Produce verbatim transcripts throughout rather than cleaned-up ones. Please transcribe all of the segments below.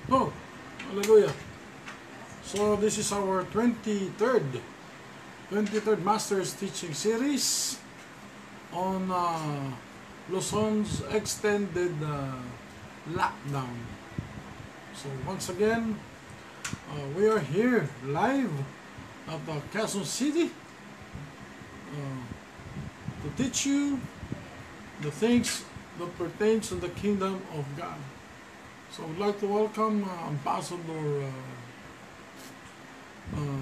Oh, hallelujah. So this is our twenty-third twenty-third Masters Teaching Series on uh, Luzon's extended uh, lockdown. So once again, uh, we are here live at uh, Quezon City uh, to teach you the things that pertains to the kingdom of God. So I would like to welcome uh, Ambassador uh, uh,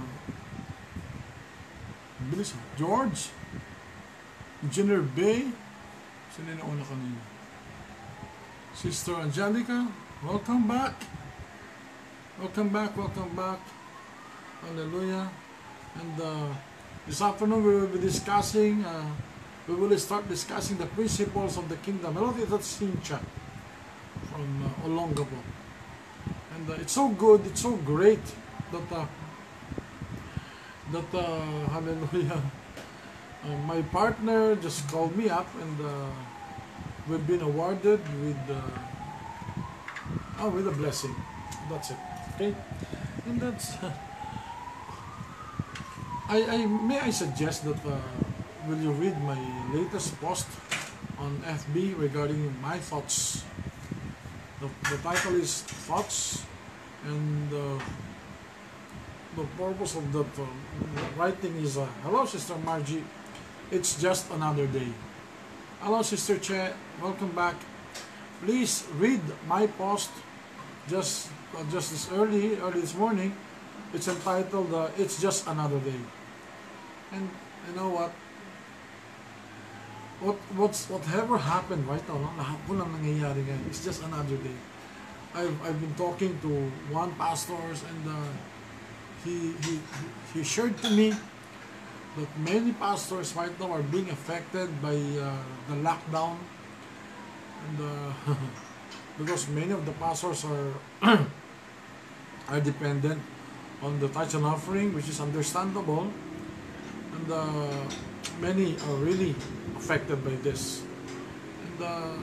bilis, George, Engineer Bay, sino na una kanina? Sister Angelica, welcome back. Welcome back, welcome back. Hallelujah. And uh, this afternoon we will be discussing, uh, we will start discussing the principles of the kingdom. Hello, that's Cynthia from uh, Olongapo. And uh, it's so good, it's so great that, uh, that uh, hallelujah, uh, my partner just called me up and uh, we've been awarded with, uh, oh, with a blessing. That's it. Okay? And that's, uh, I, I, may I suggest that, uh, will you read my latest post on F B regarding my thoughts? The, the title is Thoughts, and uh, the purpose of that uh, writing is, uh, hello Sister Margie, it's just another day. Hello Sister Che, welcome back. Please read my post just uh, just this early, early this morning. It's entitled, uh, It's Just Another Day. And you know what? What what's whatever happened right now, no? Lahat po lang nangyayari ngayon. It's just another day. I've I've been talking to one pastors and uh, he he he shared to me that many pastors right now are being affected by uh, the lockdown, and uh, because many of the pastors are are dependent on the tithe and offering, which is understandable, and uh, many are really affected by this. And uh,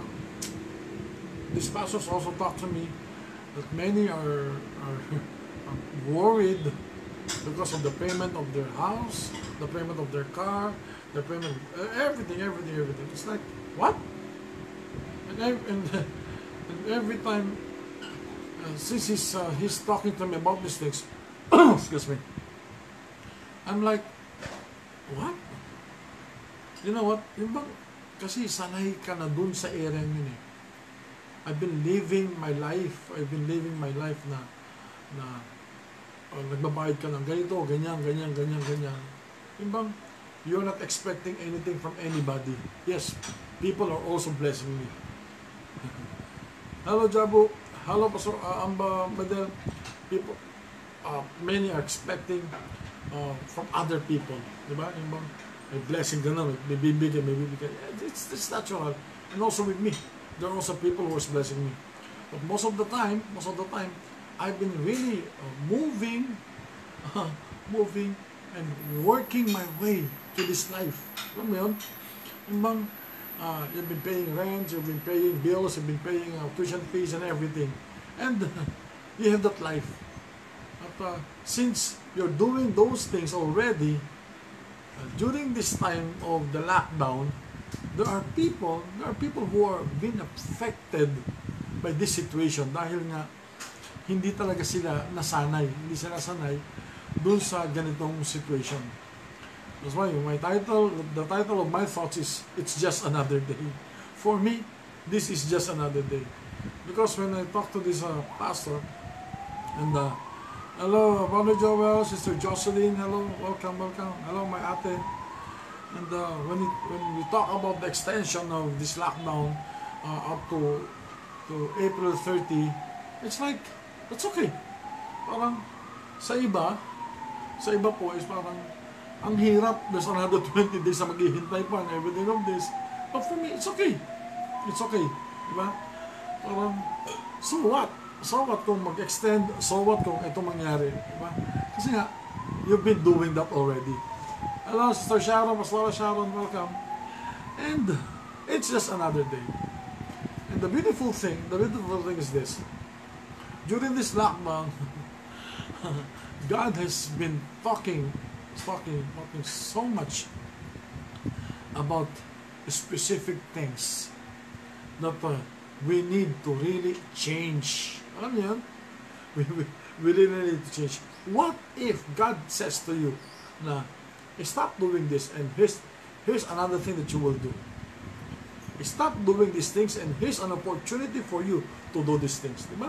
these pastors also talk to me that many are, are, are worried because of the payment of their house, the payment of their car, the payment of everything, everything, everything. It's like, what? And, every, and, and every time, uh, since he's, uh, he's talking to me about these things, excuse me, I'm like, what? You know what? Yung bang, kasi sanay ka na dun sa area yun eh. I've been living my life. I've been living my life na na uh, nagbabayad ka ng ganito, ganyan, ganyan, ganyan, ganyan. Yung bang, you're not expecting anything from anybody. Yes, people are also blessing me. Hello, Jabu. Hello, Pastor uh, Amba Madel. People, uh, many are expecting uh, from other people. Diba? Yung bang, may blessing ka na, may bibigay, may bibigay. It's, it's natural. And also with me, there are also people who are blessing me. But most of the time, most of the time, I've been really uh, moving, uh, moving, and working my way to this life. Alam mo yun? Yung bang, uh, you've been paying rent, you've been paying bills, you've been paying uh, tuition fees and everything. And uh, you have that life. But uh, since you're doing those things already, Uh, during this time of the lockdown, there are people, there are people who are being affected by this situation dahil nga hindi talaga sila nasanay, hindi sila sanay dun sa ganitong situation. That's why my title, the title of my thoughts is, It's Just Another Day. For me, this is just another day. Because when I talk to this uh, pastor, and uh, hello, Brother Joel, Sister Jocelyn, hello, welcome, welcome. Hello, my ate. And uh, when, it, when we talk about the extension of this lockdown uh, up to to April thirtieth, it's like, that's okay. Parang, sa iba, sa iba po is parang, ang hirap, there's another twenty days na maghihintay pa and everything of this. But for me, it's okay. It's okay. Diba? Parang, so what? So what kung mag-extend? So what kung ito mangyari? Diba? Kasi nga, you've been doing that already. Hello, Sister Sharon, Pastor Sharon, welcome. And it's just another day. And the beautiful thing, the beautiful thing is this. during this lockdown, God has been talking, talking, talking so much about specific things that uh, we need to really change. Alam niyo yun? We, we, we really need to change. What if God says to you na, stop doing this and here's, here's another thing that you will do. Stop doing these things and here's an opportunity for you to do these things. Diba?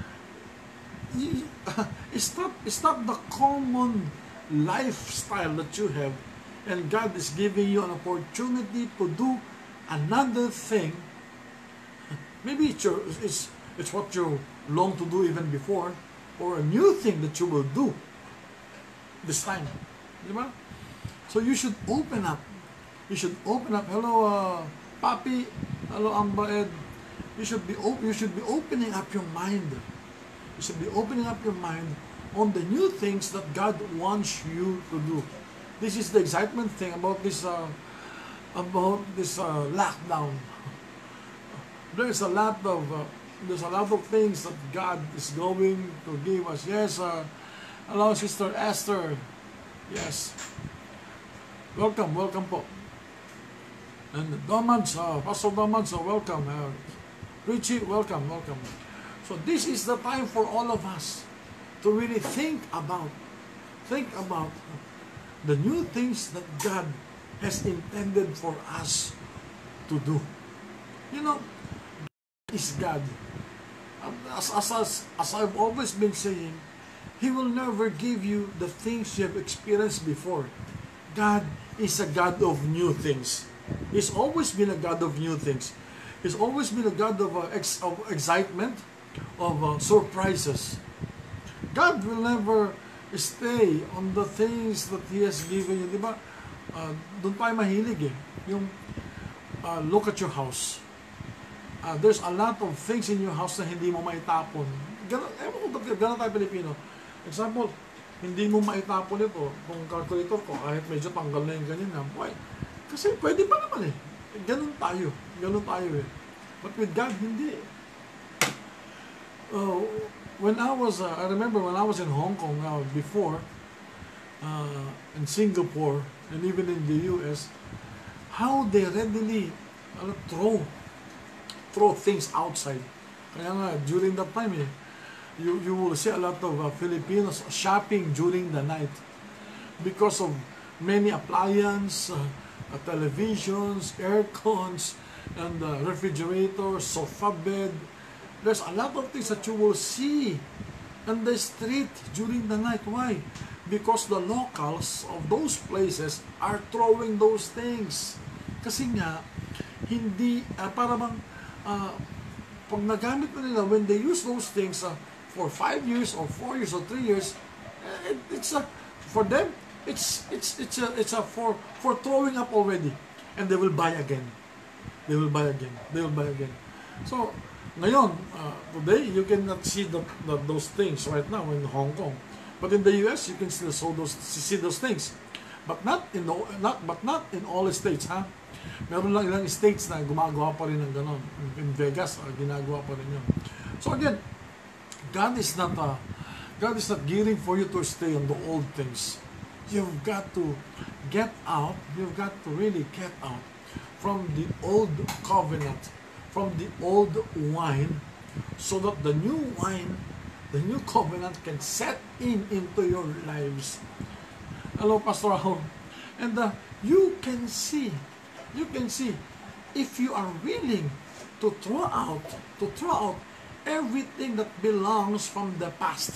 Stop, stop the common lifestyle that you have, and God is giving you an opportunity to do another thing. Maybe it's, your, it's, it's what you long to do even before, or a new thing that you will do this time. Diba? So you should open up. You should open up. Hello, uh, Papi. Hello, Amba Ed. You should be op- you should be opening up your mind. You should be opening up your mind on the new things that God wants you to do. This is the excitement thing about this uh, about this uh, lockdown. There's a lot of uh, there's a lot of things that God is going to give us. Yes, uh, hello, Sister Esther. Yes, welcome, welcome po. And Domads, uh, Pastor Domads, uh, welcome. Uh, Richie, welcome, welcome. So this is the time for all of us to really think about, think about the new things that God has intended for us to do. You know, God is God. As, as, as, as I've always been saying, He will never give you the things you have experienced before. God is a God of new things. He's always been a God of new things. He's always been a God of, uh, ex of excitement, of uh, surprises. God will never stay on the things that He has given you. Diba? Uh, doon tayo mahilig eh. Yung, uh, look at your house. Uh, there's a lot of things in your house na hindi mo maitapon. Ganun, ewan ko ba't ganun tayo Pilipino. Example, hindi mo maitapon ito. Kung calculator ko, kahit medyo tanggal na yung ganyan na, why? Kasi pwede pa naman eh. Ganun tayo. Ganun tayo eh. But with God, hindi. Uh, when I was, uh, I remember when I was in Hong Kong uh, before, uh, in Singapore, and even in the U S, how they readily uh, throw, throw things outside. Kaya nga, during that time eh, you, you will see a lot of uh, Filipinos shopping during the night because of many appliances, uh, uh, televisions, air cons, and uh, refrigerators, sofa bed. There's a lot of things that you will see on the street during the night. Why? Because the locals of those places are throwing those things. Kasi nga, hindi, uh, para bang, uh, pag nagamit na nila, when they use those things uh, for five years or four years or three years, uh, it, it's a, for them, it's it's it's a it's a for for throwing up already, and they will buy again. They will buy again. They will buy again. So, ngayon, uh, today you cannot see the, the, those things right now in Hong Kong, but in the U S you can still see those see those things, but not in the not but not in all states, ha? Meron lang ilang states na gumagawa pa rin ng ganon. In Vegas, uh, ginagawa pa rin yun. So again, God is not uh, God is not gearing for you to stay on the old things. You've got to get out. You've got to really get out from the old covenant, from the old wine, so that the new wine, the new covenant can set in into your lives. Hello, Pastor Raul. And uh, you can see, you can see, if you are willing to throw out, to throw out everything that belongs from the past,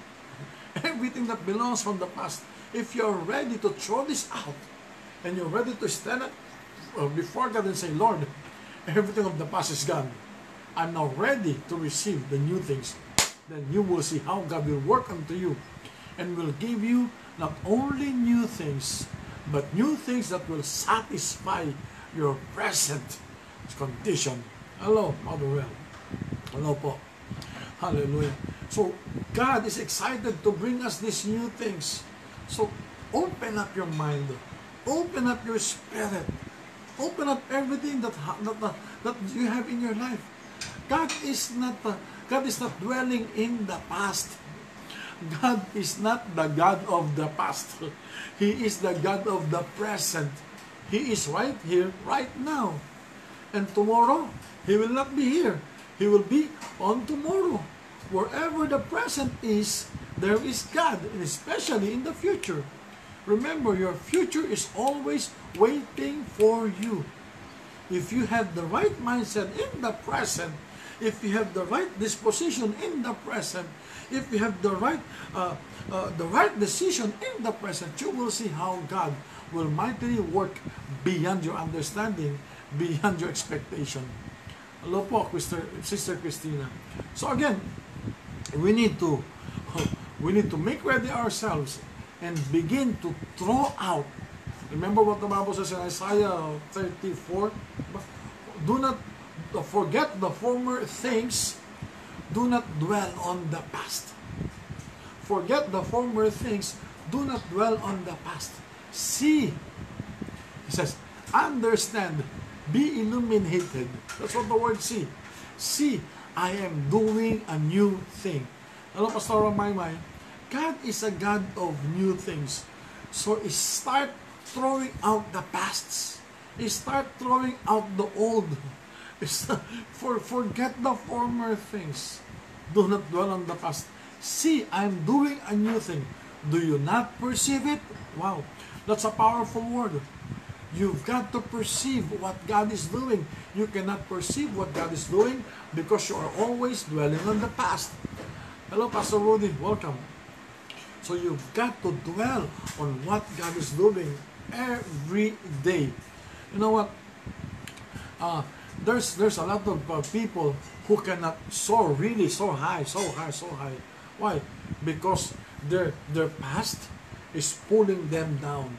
everything that belongs from the past, if you're ready to throw this out, and you're ready to stand up before God and say, Lord, everything of the past is gone. I'm now ready to receive the new things. Then you will see how God will work unto you and will give you not only new things, but new things that will satisfy your present condition. Hello, Mother Well. Hello po. Hallelujah. So, God is excited to bring us these new things. So, open up your mind. Open up your spirit. Open up everything that, that, that, that you have in your life. God is not uh, God is not dwelling in the past. God is not the God of the past. He is the God of the present. He is right here, right now. And tomorrow, He will not be here. He will be on tomorrow. Wherever the present is, there is God, and especially in the future. Remember, your future is always waiting for you. If you have the right mindset in the present, if you have the right disposition in the present, if you have the right uh, uh, the right decision in the present, you will see how God will mightily work beyond your understanding, beyond your expectation. Hello po, Sister Christina. So again, we need to we need to make ready ourselves and begin to throw out. Remember what the Bible says in Isaiah thirty-four? Do not forget the former things. Do not dwell on the past. Forget the former things. Do not dwell on the past. See, he says, understand, be illuminated. That's what the word see. See, I am doing a new thing. Hello, Pastor Maymay. God is a God of new things. So start throwing out the pasts. Start throwing out the old. For forget the former things. Do not dwell on the past. See, I'm doing a new thing. Do you not perceive it? Wow, that's a powerful word. You've got to perceive what God is doing. You cannot perceive what God is doing because you are always dwelling on the past. Hello, Pastor Rudy. Welcome. So you've got to dwell on what God is doing every day. You know what? Uh, there's there's a lot of uh, people who cannot soar really so high, so high, so high. Why? Because their their past is pulling them down.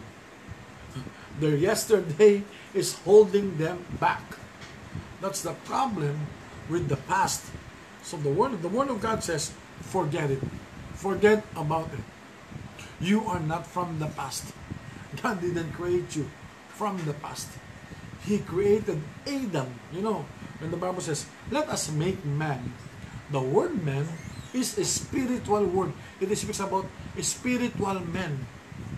Their yesterday is holding them back. That's the problem with the past. So the word the word of God says, forget it. Forget about it. You are not from the past. God didn't create you from the past. He created Adam. You know, when the Bible says, let us make man. The word man is a spiritual word. It speaks about a spiritual man.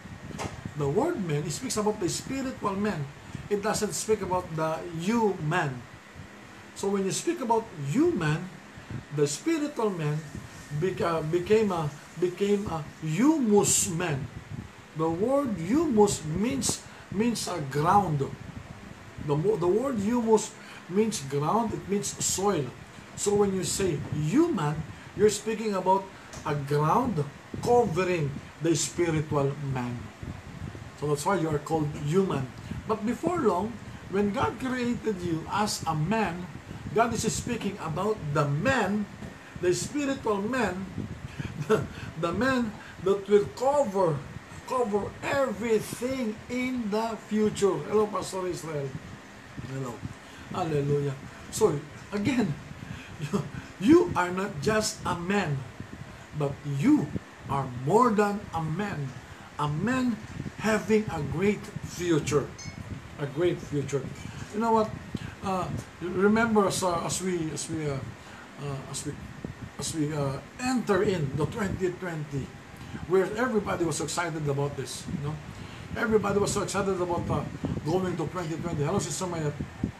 The word man, it speaks about the spiritual man. It doesn't speak about the you man. So when you speak about you man, the spiritual man beca became a became a humus man. The word humus means means a ground. The, the word humus means ground, it means soil. So when you say human, you're speaking about a ground covering the spiritual man. So that's why you are called human. But before long, when God created you as a man, God is speaking about the man, the spiritual man, the, the man that will cover cover everything in the future. Hello, Pastor Israel. Hello. Hallelujah. So, again, you, you are not just a man, but you are more than a man. A man having a great future. A great future. You know what? Uh, remember as, uh, as we as we uh, uh, as we as we uh, enter in the twenty twenty, where everybody was excited about this. You know, everybody was so excited about uh, going to twenty twenty. Hello, Sister Maya.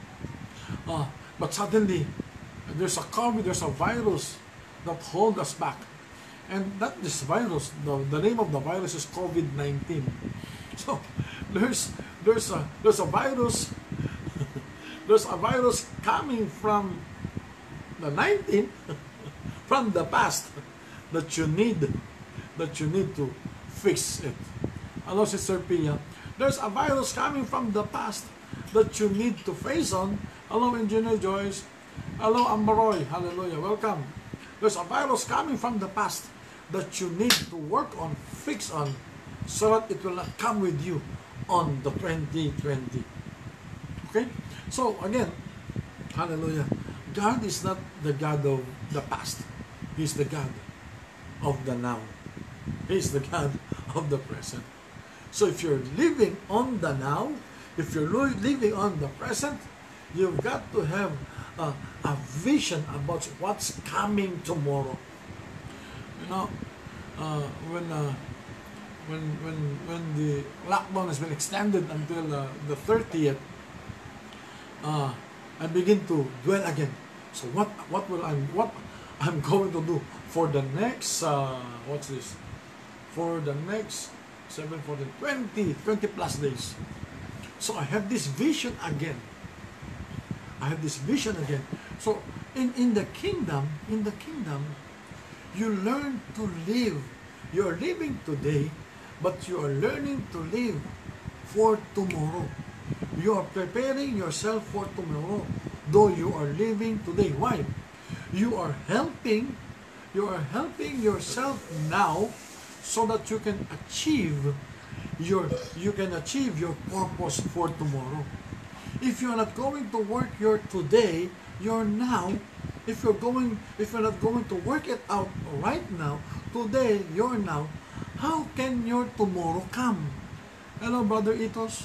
Uh, but suddenly, there's a COVID, there's a virus that hold us back. And that this virus, the, the name of the virus is COVID nineteen. So there's there's a there's a virus there's a virus coming from the nineteen from the past that you need that you need to fix it. Hello, Sister Pia. There's a virus coming from the past that you need to face on. Hello, Engineer Joyce. Hello, Ambaroy. Hallelujah. Welcome. There's a virus coming from the past that you need to work on, fix on, so that it will not come with you on the twenty twenty. Okay? So, again, hallelujah. God is not the God of the past. He's the God of the now. He's the God of the present. So, if you're living on the now, if you're living on the present, you've got to have uh, a vision about what's coming tomorrow. You know, uh, when uh, when when when the lockdown has been extended until uh, the thirtieth, uh, I begin to dwell again. So what what will I what I'm going to do for the next uh, what's this? For the next seven, fourteen, twenty, twenty plus days. So I have this vision again. I have this vision again. So in, in the kingdom, in the kingdom, you learn to live. You are living today, but you are learning to live for tomorrow. You are preparing yourself for tomorrow, though you are living today. Why? You are helping, you are helping yourself now so that you can achieve your you can achieve your purpose for tomorrow. If you're not going to work your today, your now, if you're going if you're not going to work it out right now, today, your now, how can your tomorrow come? Hello, Brother Itos.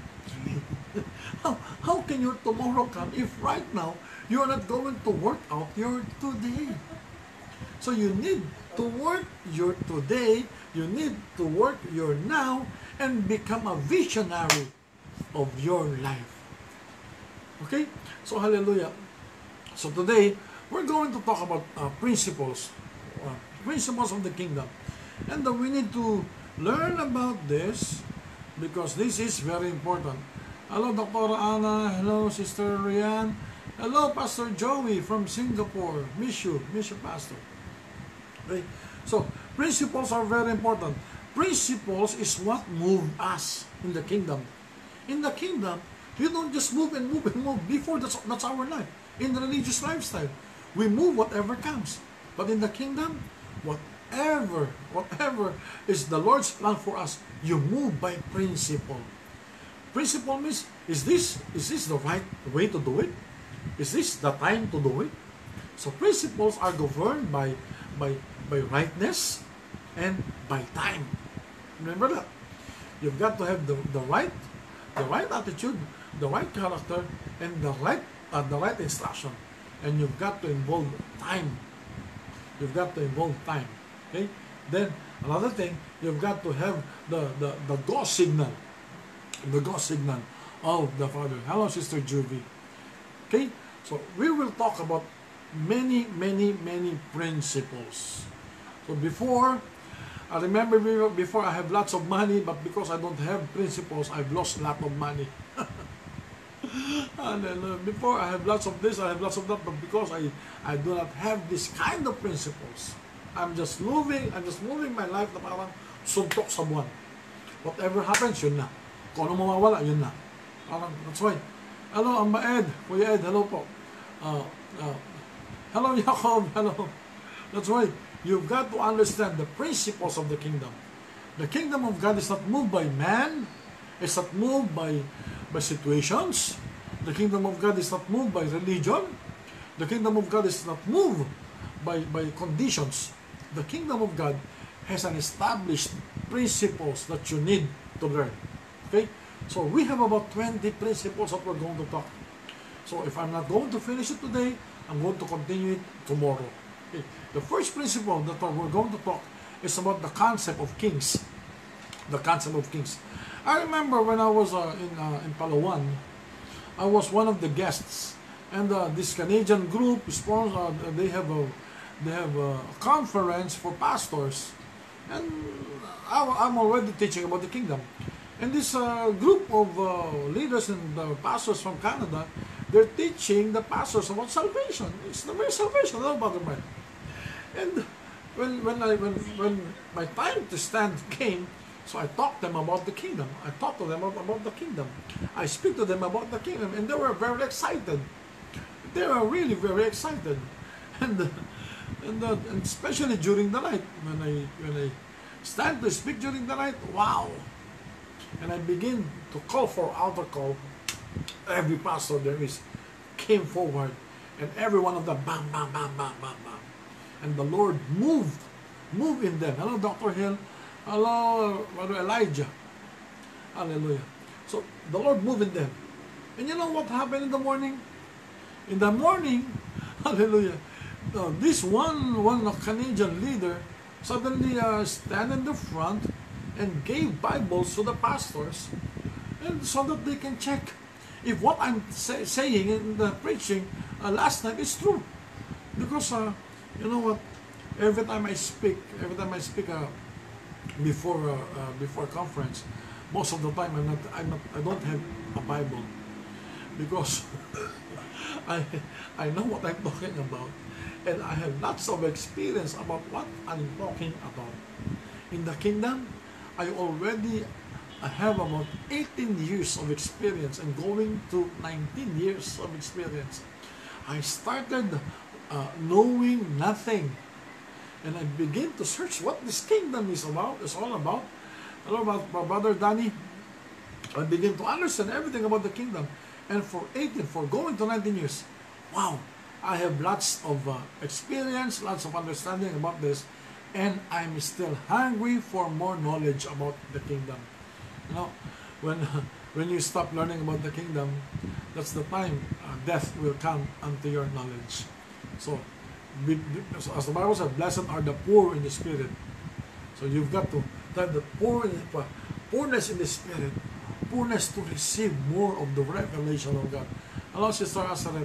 how, how can your tomorrow come if right now you're not going to work out your today? So you need to work your today, you need to work your now, and become a visionary of your life. Okay? So hallelujah. So today, we're going to talk about uh, principles, uh, principles of the kingdom. And uh, we need to learn about this because this is very important. Hello, Doctor Anna. Hello, Sister Rian. Hello, Pastor Joey from Singapore. Miss you. Miss you, Pastor. Okay? So, principles are very important. Principles is what move us in the kingdom. In the kingdom, you don't just move and move and move. Before, that's, that's our life. In the religious lifestyle, we move whatever comes. But in the kingdom, whatever, whatever is the Lord's plan for us, you move by principle. Principle means, is this, is this the right way to do it? Is this the time to do it? So principles are governed by, by, by rightness and by time. Remember that. You've got to have the, the right, the right attitude, the right character, and the right, uh, the right instruction. And you've got to involve time. You've got to involve time. Okay? Then another thing, you've got to have the, the, the go signal. The go signal of the Father. Hello, Sister Juvie. Okay? So we will talk about many, many, many principles. So before, I remember before I have lots of money, but because I don't have principles, I've lost a lot of money. And then, uh, before I have lots of this, I have lots of that, but because I, I do not have this kind of principles, I'm just moving, I'm just moving my life na parang suntok sa buwan. Whatever happens, yun na. Kung ano mawawala, yun na. Parang, that's why. Hello, Amba Ed. Kuya Ed, hello po. Uh, uh, hello, Jacob. Hello. That's why. You've got to understand the principles of the kingdom. The kingdom of God is not moved by man. It's not moved by, by situations. The kingdom of God is not moved by religion. The kingdom of God is not moved by, by conditions. The kingdom of God has an established principles that you need to learn. Okay? So we have about twenty principles that we're going to talk. So if I'm not going to finish it today, I'm going to continue it tomorrow. Okay. The first principle that we're going to talk is about the concept of kings. The concept of kings. I remember when I was uh, in uh, in Palawan, I was one of the guests, and uh, this Canadian group sponsor. Uh, they have a they have a conference for pastors, and I, I'm already teaching about the kingdom. And this uh, group of uh, leaders and uh, pastors from Canada, they're teaching the pastors about salvation. It's the very salvation, no, Brother Brian. And when when I when when my time to stand came, so I talked to them about the kingdom. I talked to them about, about the kingdom. I speak to them about the kingdom, and they were very excited. They were really very excited, and uh, and, uh, and especially during the night when I when I stand to speak during the night. Wow. And I begin to call for altar call. Every pastor there is came forward, and every one of them, bam, bam, bam, bam, bam, bam. And the Lord moved, moved in them. Hello, Doctor Hill. Hello, Brother Elijah. Hallelujah. So the Lord moved in them. And you know what happened in the morning? In the morning, hallelujah, uh, this one, one Canadian leader suddenly uh, stand in the front and gave Bibles to the pastors, and so that they can check if what I'm say, saying in the preaching uh, last night is true. Because, uh, you know what, every time I speak, every time I speak uh, before uh, uh, before conference, most of the time I'm not, I'm not, I don't have a Bible, because I I know what I'm talking about, and I have lots of experience about what I'm talking about. In the kingdom, I already I have about eighteen years of experience and going to nineteen years of experience. I started uh, knowing nothing, and I began to search what this kingdom is about, is all about. Hello, my brother Danny. I began to understand everything about the kingdom, and for eighteen, for going to nineteen years, wow, I have lots of uh, experience, lots of understanding about this, and I'm still hungry for more knowledge about the kingdom. You know, when when you stop learning about the kingdom, that's the time uh, death will come unto your knowledge. So, be, be, as the Bible says, blessed are the poor in the spirit. So you've got to have the poor in the, poorness in the spirit, poorness to receive more of the revelation of God. Hello, Sister Asaret.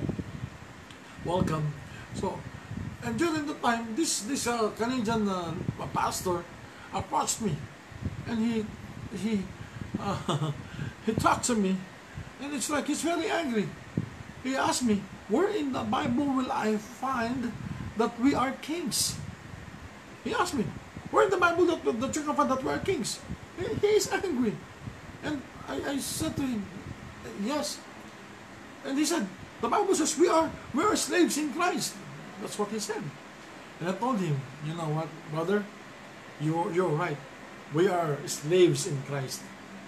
Welcome. So, and during the time, this this uh, Canadian uh, pastor approached me, and he he uh, he talked to me, and it's like he's very angry. He asked me, "Where in the Bible will I find that we are kings?" He asked me, "Where in the Bible that that you can find that we are kings?" He, he is angry, and I, I said to him, "Yes," and he said, "The Bible says we are we are slaves in Christ." That's what he said. And I told him, you know what, brother, you're, you're right. We are slaves in Christ.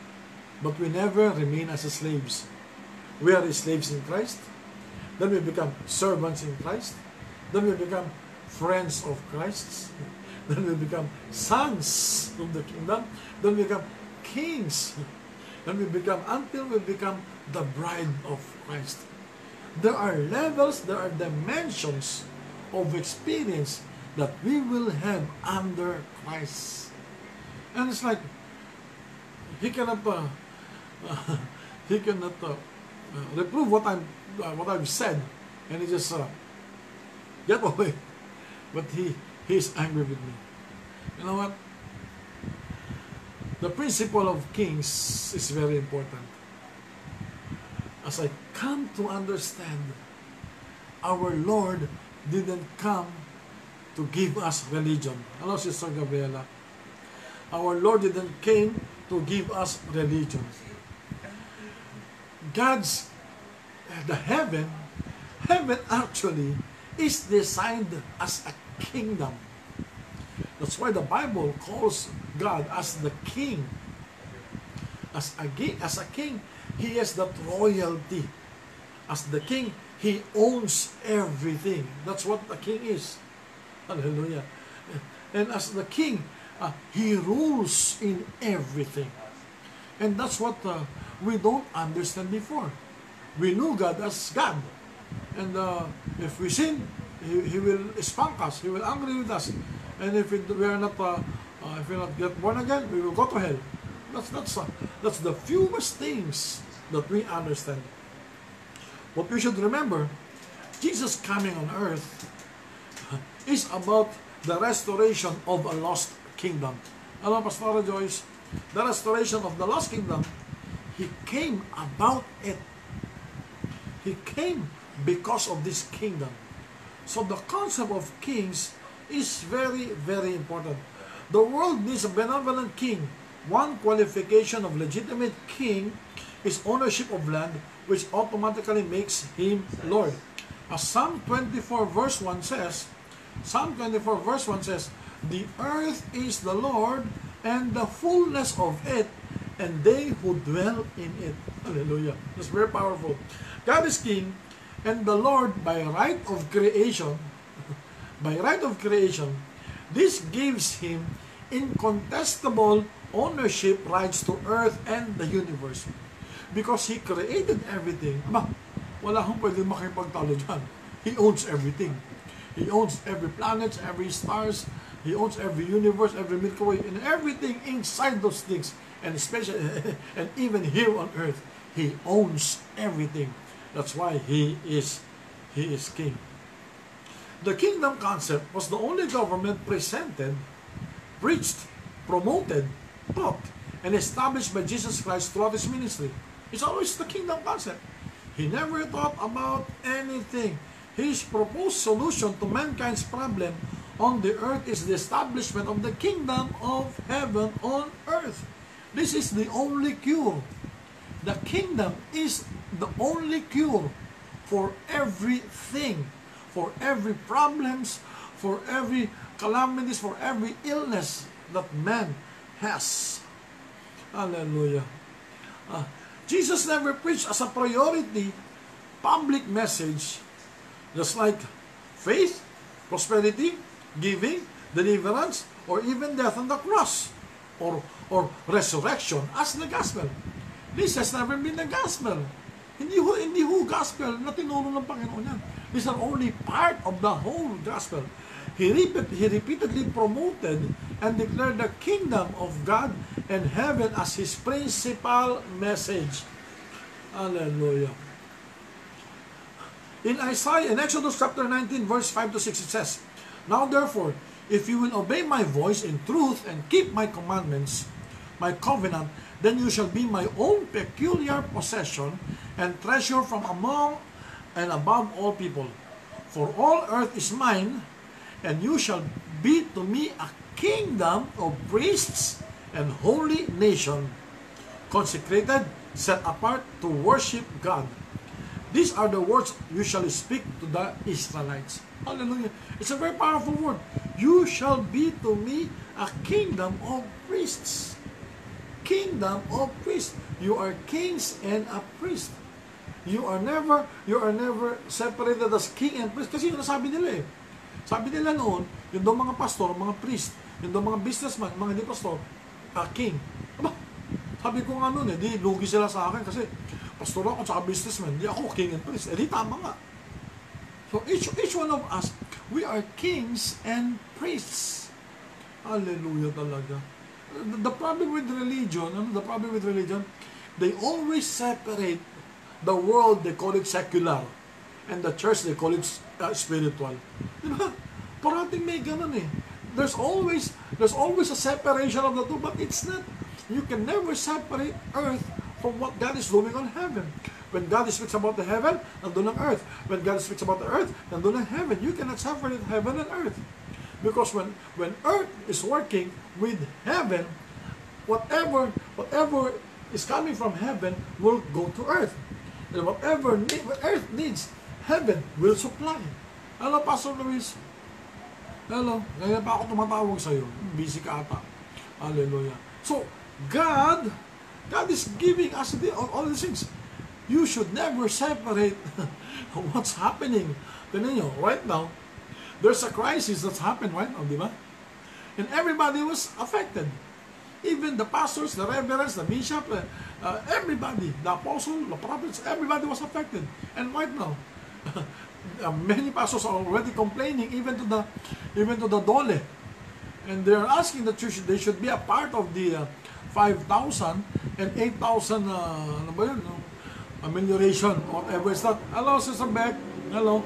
But we never remain as slaves. We are slaves in Christ. Then we become servants in Christ. Then we become friends of Christ. Then we become sons of the kingdom. Then we become kings. Then we become, until we become the bride of Christ. There are levels, there are dimensions of experience that we will have under Christ. And it's like, he cannot, uh, uh, he cannot uh, uh, reprove what I'm, uh, what I've said, and he just uh, get away. But he, he's angry with me. You know what? The principle of kings is very important. As I come to understand, our Lord didn't come to give us religion. Hello, Sister Gabriela. Our Lord didn't came to give us religion. God's, the heaven, heaven actually is designed as a kingdom. That's why the Bible calls God as the king. As a, as a king, he has that royalty. As the king, he owns everything. That's what the king is. Hallelujah. And as the king, uh, he rules in everything. And that's what uh, we don't understand before. We knew God as God. And uh, if we sin, he, he will spunk us. He will angry with us. And if we, we are not, uh, uh, if we not get born again, we will go to hell. That's that's uh, that's the fewest things that we understand. What we should remember, Jesus coming on earth is about the restoration of a lost kingdom. Hello, Pastor Joyce. The restoration of the lost kingdom, he came about it. He came because of this kingdom. So the concept of kings is very, very important. The world needs a benevolent king. One qualification of legitimate king is ownership of land, which automatically makes him Lord. As Psalm twenty-four verse one says, Psalm twenty-four verse one says, "The earth is the Lord and the fullness of it, and they who dwell in it." Hallelujah. That's very powerful. God is king, and the Lord by right of creation, by right of creation, this gives him incontestable ownership rights to earth and the universe. Because he created everything. wala kang pwede makipagtalo dyan. He owns everything. He owns every planet, every stars. He owns every universe, every Milky Way, and everything inside those things. And especially, and even here on earth, He owns everything. That's why He is, He is King. The kingdom concept was the only government presented, preached, promoted, taught, and established by Jesus Christ throughout His ministry. It's always the kingdom concept. He never thought about anything. His proposed solution to mankind's problem on the earth is the establishment of the kingdom of heaven on earth. This is the only cure. The kingdom is the only cure for everything, for every problems, for every calamities, for every illness that man has. Hallelujah. Uh, Jesus never preached as a priority public message, just like faith, prosperity, giving, deliverance, or even death on the cross, or, or resurrection as the gospel. This has never been the gospel. Hindi ho, hindi ho gospel na tinuro ng Panginoon yan. These are only part of the whole gospel. He, repeat, he repeatedly promoted and declared the kingdom of God and heaven as His principal message. Hallelujah. In Isaiah, in Exodus chapter nineteen, verse five to six, it says, "Now therefore, if you will obey my voice in truth and keep my commandments, my covenant, then you shall be my own peculiar possession and treasure from among and above all people. For all earth is mine, and you shall be to me a kingdom of priests and holy nation, consecrated, set apart to worship God. These are the words you shall speak to the Israelites." Hallelujah. It's a very powerful word. You shall be to me a kingdom of priests. Kingdom of priests. You are kings and a priest. You are never, you are never separated as king and priest. Kasi yun nasabi nila eh. Sabi nila noon, yung daw mga pastor, mga priest, yung daw mga businessman, mga hindi pastor, uh, king. Aba, sabi ko nga noon eh, di lugi sila sa akin kasi pastor ako at businessman, di ako king and priest. Eh di tama nga. So each, each one of us, we are kings and priests. Hallelujah talaga. The, the problem with religion, ano, the problem with religion, they always separate the world, they call it secular, and the church, they call it uh, spiritual. Diba? Parating may ganun eh. There's always, there's always a separation of the two, but it's not. You can never separate earth from what God is doing on heaven. When God speaks about the heaven, nandun ang earth. When God speaks about the earth, nandun ang heaven. You cannot separate heaven and earth. Because when, when earth is working with heaven, whatever, whatever is coming from heaven will go to earth. And whatever need, what earth needs, heaven will supply. Hello, Pastor Luis. Hello. Ngayon pa ako tumatawag sa'yo. Busy ka ata. Hallelujah. So, God, God is giving us the, all, all these things. You should never separate what's happening. Tignan nyo, right now, there's a crisis that's happened right now, di ba? And everybody was affected. Even the pastors, the reverends, the bishop, uh, uh, everybody, the apostle, the prophets, everybody was affected. And right now, uh, many pastors are already complaining, even to the, even to the dole, and they are asking that you should, they should be a part of the uh, five thousand and eight thousand, uh, ano ba yun, no? Amelioration, whatever is that. Hello, Sister Beck. Hello.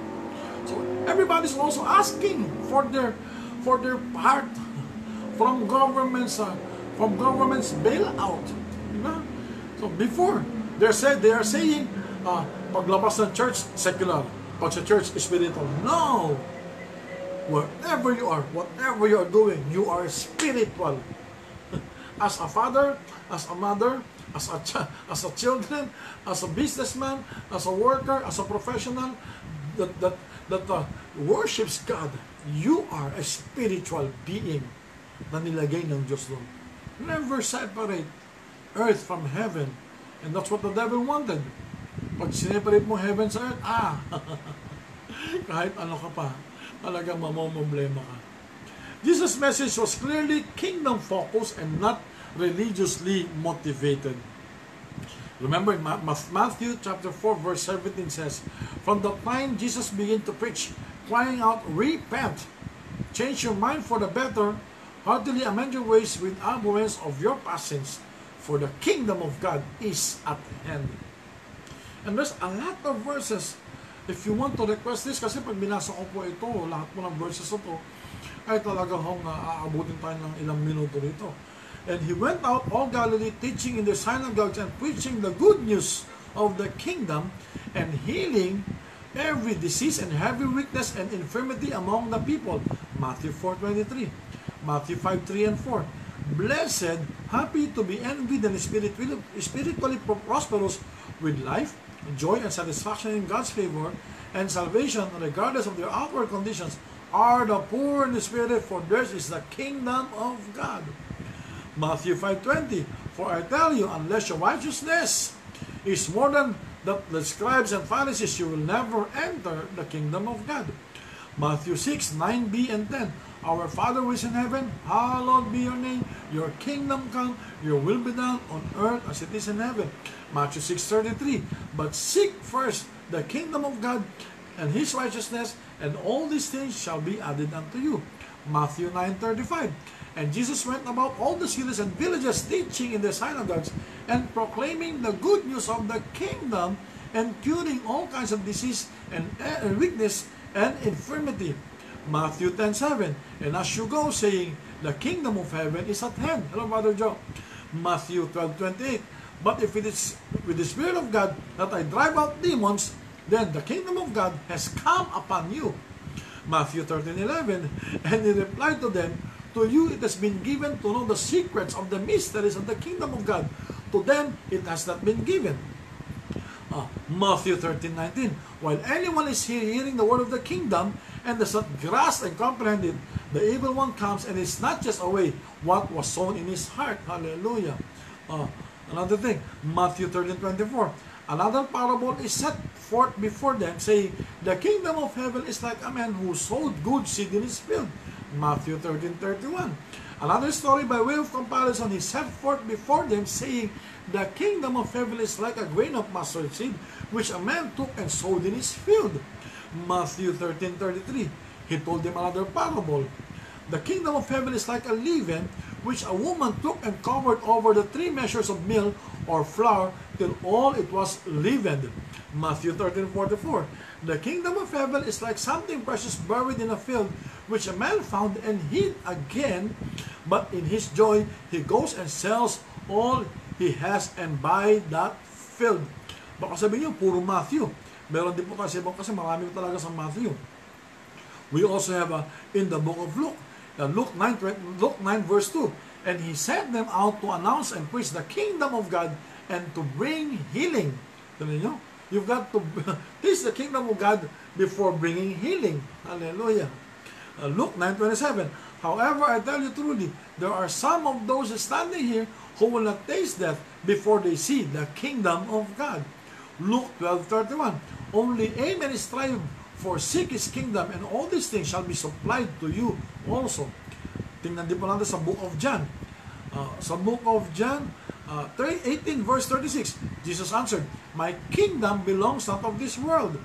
So everybody's also asking for their, for their part from governments, uh, from government's bailout. Diba? So before, they said they are saying, uh, paglabas ng church, secular. Pag sa church, spiritual. No! Wherever you are, whatever you are doing, you are spiritual. As a father, as a mother, as a ch as a children, as a businessman, as a worker, as a professional that that that uh, worships God, you are a spiritual being na nilagay ng Diyos doon. Never separate earth from heaven, and that's what the devil wanted. Pag sineparate mo heaven sa earth, ah, kahit ano ka pa, talagang mamomblema ka. Jesus' message was clearly kingdom focused and not religiously motivated. Remember, in Matthew chapter four, verse seventeen says, "From the time Jesus began to preach, crying out, 'Repent, change your mind for the better, heartily amend your ways with abhorrence of your past sins, for the kingdom of God is at hand.'" And there's a lot of verses. If you want to request this, kasi pag binasa ko po ito, lahat po ng verses ito, ay talaga hong uh, aabutin tayo ng ilang minuto rito. "And he went out all Galilee, teaching in the synagogues and preaching the good news of the kingdom, and healing every disease and heavy weakness and infirmity among the people." Matthew four twenty-three, Matthew five three and four. "Blessed, happy to be envied and spiritually, spiritually prosperous, with life, joy, and satisfaction in God's favor, and salvation, regardless of their outward conditions, are the poor in the spirit, for theirs is the kingdom of God." Matthew five twenty, "For I tell you, unless your righteousness is more than that the scribes and Pharisees, you will never enter the kingdom of God." Matthew six nine b and ten, "Our Father who is in heaven, hallowed be your name. Your kingdom come, your will be done on earth as it is in heaven." Matthew six thirty-three, "But seek first the kingdom of God and his righteousness, and all these things shall be added unto you." Matthew nine thirty-five, "And Jesus went about all the cities and villages, teaching in the synagogues and proclaiming the good news of the kingdom, and curing all kinds of disease and, and weakness and infirmity." Matthew ten seven, "And as you go, saying, the kingdom of heaven is at hand." Hello, Brother Joe. Matthew twelve twenty-eight, "But if it is with the Spirit of God that I drive out demons, then the kingdom of God has come upon you." Matthew thirteen eleven, "And he replied to them, to you it has been given to know the secrets of the mysteries of the kingdom of God. To them it has not been given." Uh, Matthew thirteen nineteen, "While anyone is here hearing the word of the kingdom and does not grasp and comprehend it, the evil one comes and snatches away what was sown in his heart." Hallelujah. Uh, another thing, Matthew thirteen twenty-four, "Another parable is set forth before them, saying, the kingdom of heaven is like a man who sowed good seed in his field." Matthew thirteen thirty-one. Another story by way of comparison is set forth before them, saying, the kingdom of heaven is like a grain of mustard seed, which a man took and sowed in his field. Matthew thirteen thirty-three. He told them another parable. The kingdom of heaven is like a leaven, which a woman took and covered over the three measures of meal or flour, till all it was leavened. Matthew thirteen forty-four. The kingdom of heaven is like something precious buried in a field, which a man found and hid again, but in his joy he goes and sells all he has and buy that field. Baka sabihin niyo, puro Matthew. Meron din po tayo sa ibang, kasi marami talaga sa Matthew. We also have a, in the book of Luke, uh, Luke nine, Luke nine verse two, "And he sent them out to announce and preach the kingdom of God and to bring healing." Tignan niyo, you've got to teach the kingdom of God before bringing healing. Hallelujah. Uh, Luke nine twenty-seven, "However, I tell you truly, there are some of those standing here who will not taste death before they see the kingdom of God." Luke twelve thirty-one, "Only aim and strive for seek his kingdom, and all these things shall be supplied to you also." Tingnan din po natin sa book of John. Uh, sa book of John, uh, eighteen verse thirty-six, Jesus answered, "My kingdom belongs not of this world."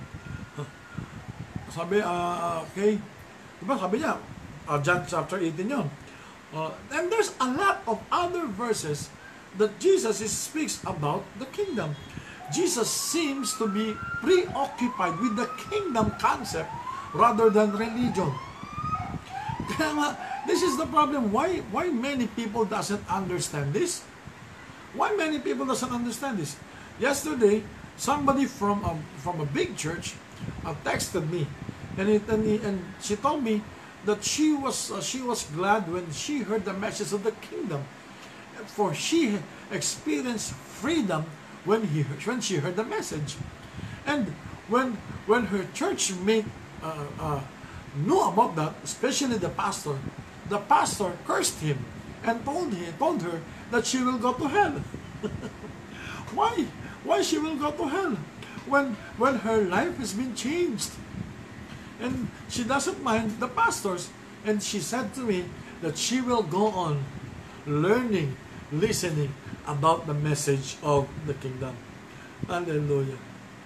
Sabi, uh, okay, diba sabi niya, uh, John chapter eighteen yun. Uh, and there's a lot of other verses that Jesus is, speaks about the kingdom. Jesus seems to be preoccupied with the kingdom concept rather than religion. Kaya nga, this is the problem. Why why many people doesn't understand this? Why many people doesn't understand this? Yesterday, somebody from a, from a big church uh, texted me, and it, and, he, and she told me that she was uh, she was glad when she heard the message of the kingdom, for she experienced freedom when he when she heard the message, and when when her church mate uh, uh, knew about that, especially the pastor, the pastor cursed him and told him told her that she will go to hell. Why? Why she will go to hell when when her life has been changed? And she doesn't mind the pastors. And she said to me that she will go on learning, listening about the message of the kingdom. Hallelujah.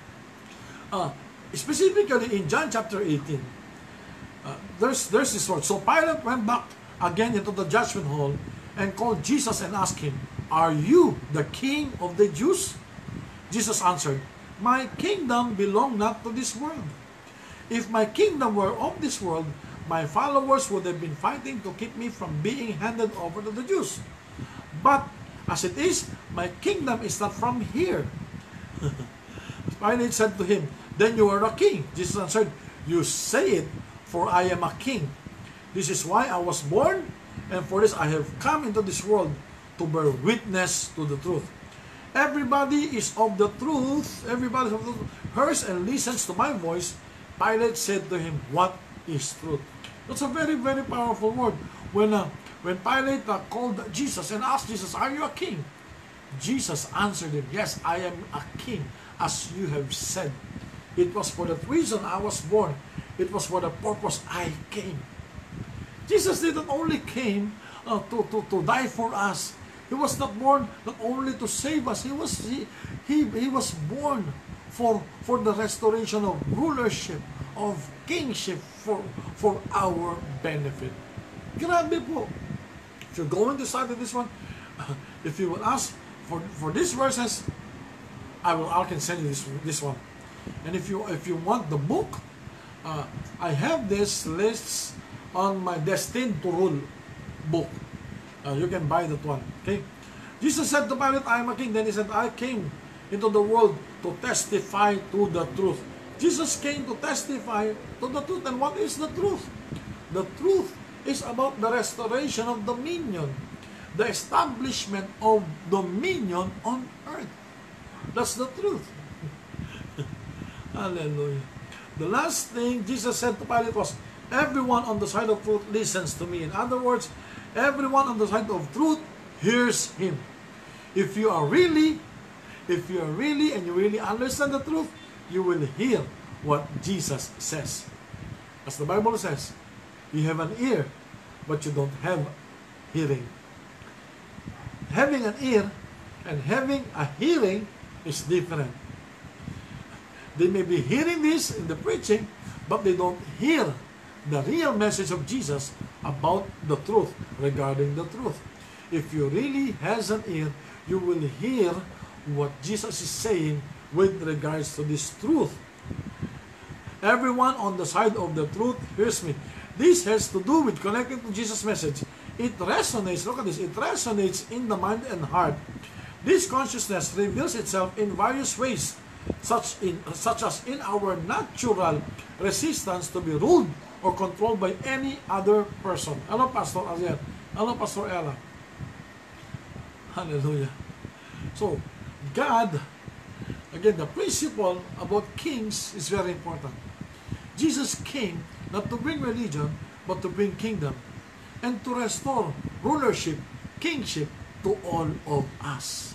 Uh, specifically in John chapter eighteen, uh, there's, there's this word. So Pilate went back again into the judgment hall and called Jesus and asked him, "Are you the king of the Jews?" Jesus answered, "My kingdom belongs not to this world. If my kingdom were of this world, my followers would have been fighting to keep me from being handed over to the Jews. But as it is, my kingdom is not from here." Pilate said to him, "Then you are a king." Jesus answered, "You say it, for I am a king. This is why I was born, and for this I have come into this world, to bear witness to the truth. Everybody is of the truth, everybody is of the truth, hears and listens to my voice." Pilate said to him, "What is truth?" That's a very, very powerful word. When, uh, when Pilate uh, called Jesus and asked Jesus, "Are you a king?" Jesus answered him, "Yes, I am a king, as you have said. It was for that reason I was born. It was for the purpose I came." Jesus didn't only came uh, to, to, to die for us. He was not born not only to save us. He was he, he, he was born for for the restoration of rulership, of kingship, for for our benefit. Grabe po. If you're going to study this one, uh, if you will ask for for these verses, I will I can send you this this one. And if you if you want the book, uh, I have this lists on my Destined to Rule book. Uh, you can buy that one. Okay. Jesus said to Pilate, "I am a king." Then he said, "I came into the world to testify to the truth." Jesus came to testify to the truth. And what is the truth? The truth is about the restoration of dominion, the establishment of dominion on earth. That's the truth. Hallelujah. The last thing Jesus said to Pilate was, "Everyone on the side of truth listens to me." In other words, everyone on the side of truth hears him. If you are really, if you are really and you really understand the truth, you will hear what Jesus says. As the Bible says, you have an ear, but you don't have hearing. Having an ear and having a hearing is different. They may be hearing this in the preaching, but they don't hear the real message of Jesus about the truth, regarding the truth. If you really has an ear, you will hear what Jesus is saying with regards to this truth. Everyone on the side of the truth hears me. This has to do with connecting to Jesus' message. It resonates, look at this, it resonates in the mind and heart. This consciousness reveals itself in various ways, such, in, such as in our natural resistance to be ruled or controlled by any other person. Hello, Pastor Aziel. Hello, Pastor Ella. Hallelujah. So, God, again, the principle about kings is very important. Jesus came not to bring religion, but to bring kingdom and to restore rulership, kingship to all of us.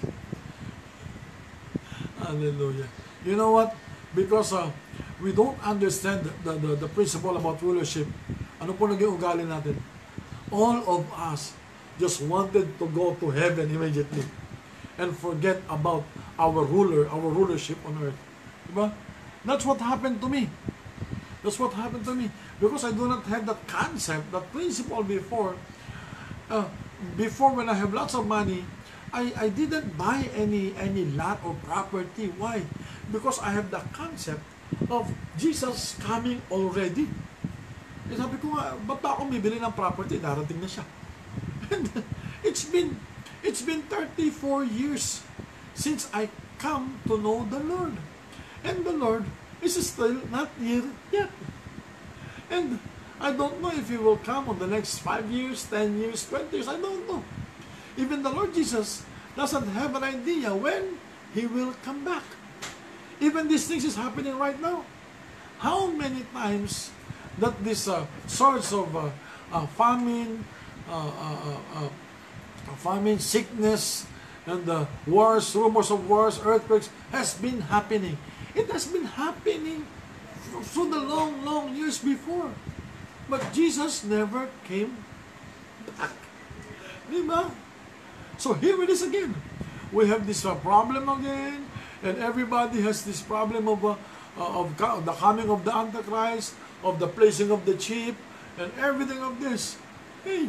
Hallelujah. You know what? Because uh, we don't understand the, the, the principle about rulership. Ano po naging ugali natin? All of us just wanted to go to heaven immediately and forget about our ruler, our rulership on earth. Diba? That's what happened to me. That's what happened to me. Because I do not have that concept, that principle before. Uh, before, when I have lots of money, I, I didn't buy any, any lot or property. Why? Because I have the concept of Jesus coming already. E sabi ko nga, ba't ba ako bibili ng property? Darating na siya. And it's been, it's been thirty-four years since I come to know the Lord. And the Lord is still not here yet. And I don't know if He will come on the next five years, ten years, twenty years, I don't know. Even the Lord Jesus doesn't have an idea when He will come back. Even these things is happening right now. How many times that this uh, sorts of uh, uh, famine, uh, uh, uh, uh, famine, sickness, and uh, wars, rumors of wars, earthquakes has been happening. It has been happening through the long, long years before. But Jesus never came back. Diba? So here it is again. We have this uh, problem again, And everybody has this problem of, uh, uh, of the coming of the Antichrist, of the placing of the chip, and everything of this. Hey,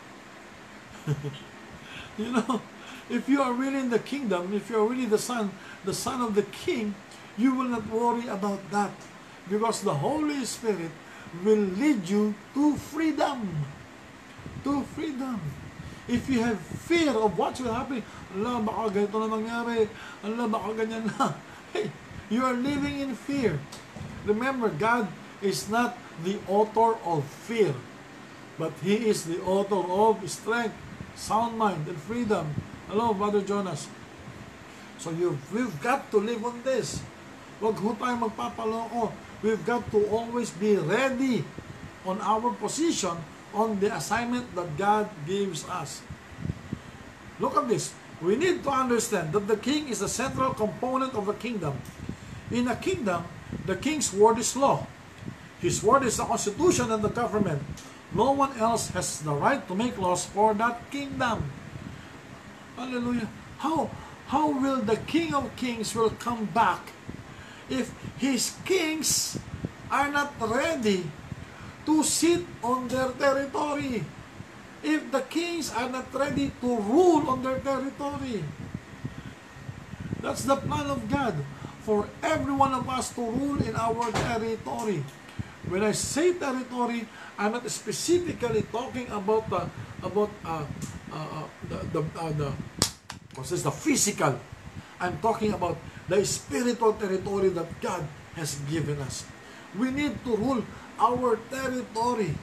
you know, if you are really in the kingdom, if you are really the son, the son of the king, you will not worry about that, because the Holy Spirit will lead you to freedom. To freedom. If you have fear of what will happen, Allah, baka ganito na mangyari, Allah, baka ganyan na. Hey, you are living in fear. Remember, God is not the author of fear, but He is the author of strength, sound mind, and freedom. Hello, Brother Jonas. So you've, we've got to live on this. Huwag ho tayo magpapaloko. We've got to always be ready on our position, on the assignment that God gives us. Look at this. We need to understand that the king is the central component of a kingdom. In a kingdom, the king's word is law. His word is the constitution and the government. No one else has the right to make laws for that kingdom. Hallelujah. How, how will the King of Kings will come back if his kings are not ready to sit on their territory? If the kings are not ready to rule on their territory. That's the plan of God, for every one of us to rule in our territory. When I say territory, I'm not specifically talking about the about uh, uh, the the, uh, the what's this, the physical. I'm talking about the spiritual territory that God has given us. We need to rule our territory.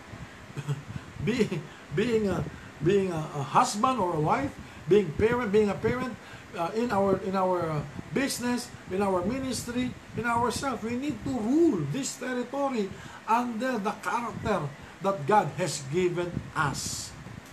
being being a being a, a husband or a wife, being parent, being a parent, uh, in our in our uh, business, in our ministry, in ourselves, we need to rule this territory under the character that God has given us.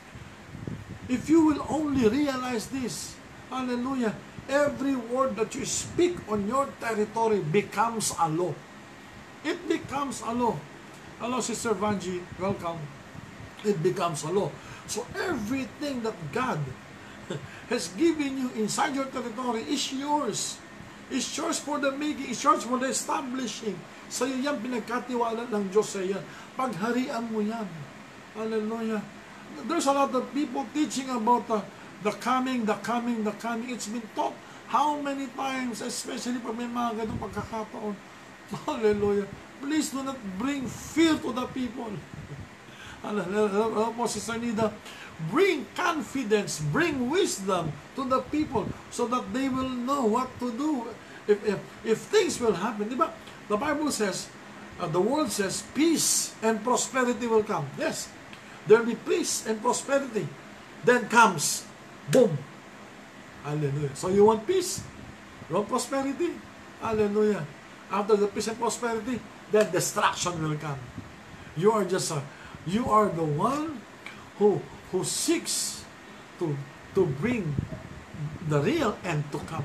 If you will only realize this, hallelujah, every word that you speak on your territory becomes a law. It becomes a law. Hello, Sister Vanji, welcome. It becomes a law. So everything that God has given you inside your territory is yours. It's yours for the making. It's yours for the establishing. Sa'yo yan, pinagkatiwala ng Diyos sa yan. Pagharian mo yan. Hallelujah. There's a lot of people teaching about the, the coming, the coming, the coming. It's been taught how many times, especially pag may mga ganong pagkakataon. Hallelujah. Please do not bring fear to the people. Hello po, Sister Nida. Bring confidence, bring wisdom to the people so that they will know what to do. If if, if things will happen, di ba? The Bible says, uh, the world says, peace and prosperity will come. Yes, there will be peace and prosperity. Then comes, boom. Hallelujah. So you want peace? You want prosperity? Hallelujah. After the peace and prosperity, then destruction will come. You are just a You are the one who who seeks to to bring the real end to come.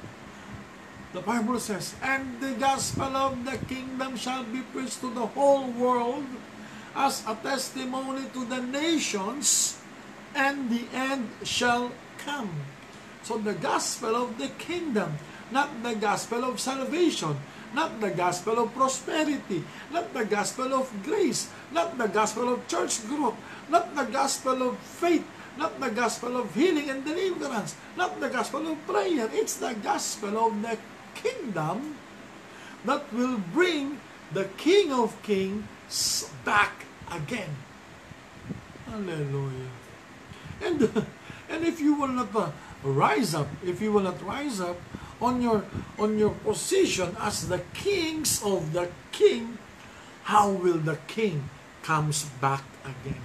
The Bible says, and the gospel of the kingdom shall be preached to the whole world as a testimony to the nations, and the end shall come. So the gospel of the kingdom, not the gospel of salvation, not the gospel of prosperity, not the gospel of grace, not the gospel of church growth, not the gospel of faith, not the gospel of healing and deliverance, not the gospel of prayer. It's the gospel of the kingdom that will bring the King of Kings back again. Hallelujah. And, and if you will not uh, rise up, if you will not rise up, on your on your position as the kings of the king, how will the king comes back again?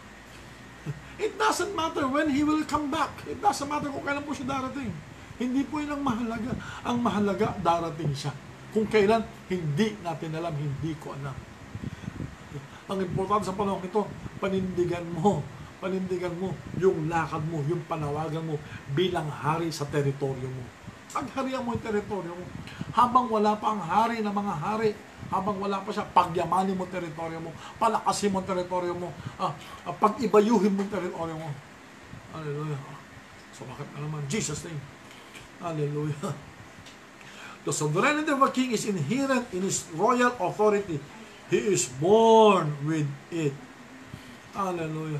It doesn't matter when he will come back. It doesn't matter kung kailan po siya darating. Hindi po yun ang mahalaga. Ang mahalaga, darating siya. Kung kailan, hindi natin alam, hindi ko alam. Ang importante sa panahon ito, panindigan mo, panindigan mo yung lakad mo, yung panawagan mo bilang hari sa teritoryo mo. Pagharian mo yung teritoryo mo. Habang wala pa ang hari ng mga hari, habang wala pa siya, pagyamanin mo teritoryo mo, palakasin mo teritoryo mo, ah, ah, pag-ibayuhin mo teritoryo mo. Hallelujah. So bakit na naman? Jesus name. Hallelujah. The sovereignty of a king is inherent in his royal authority. He is born with it. Hallelujah.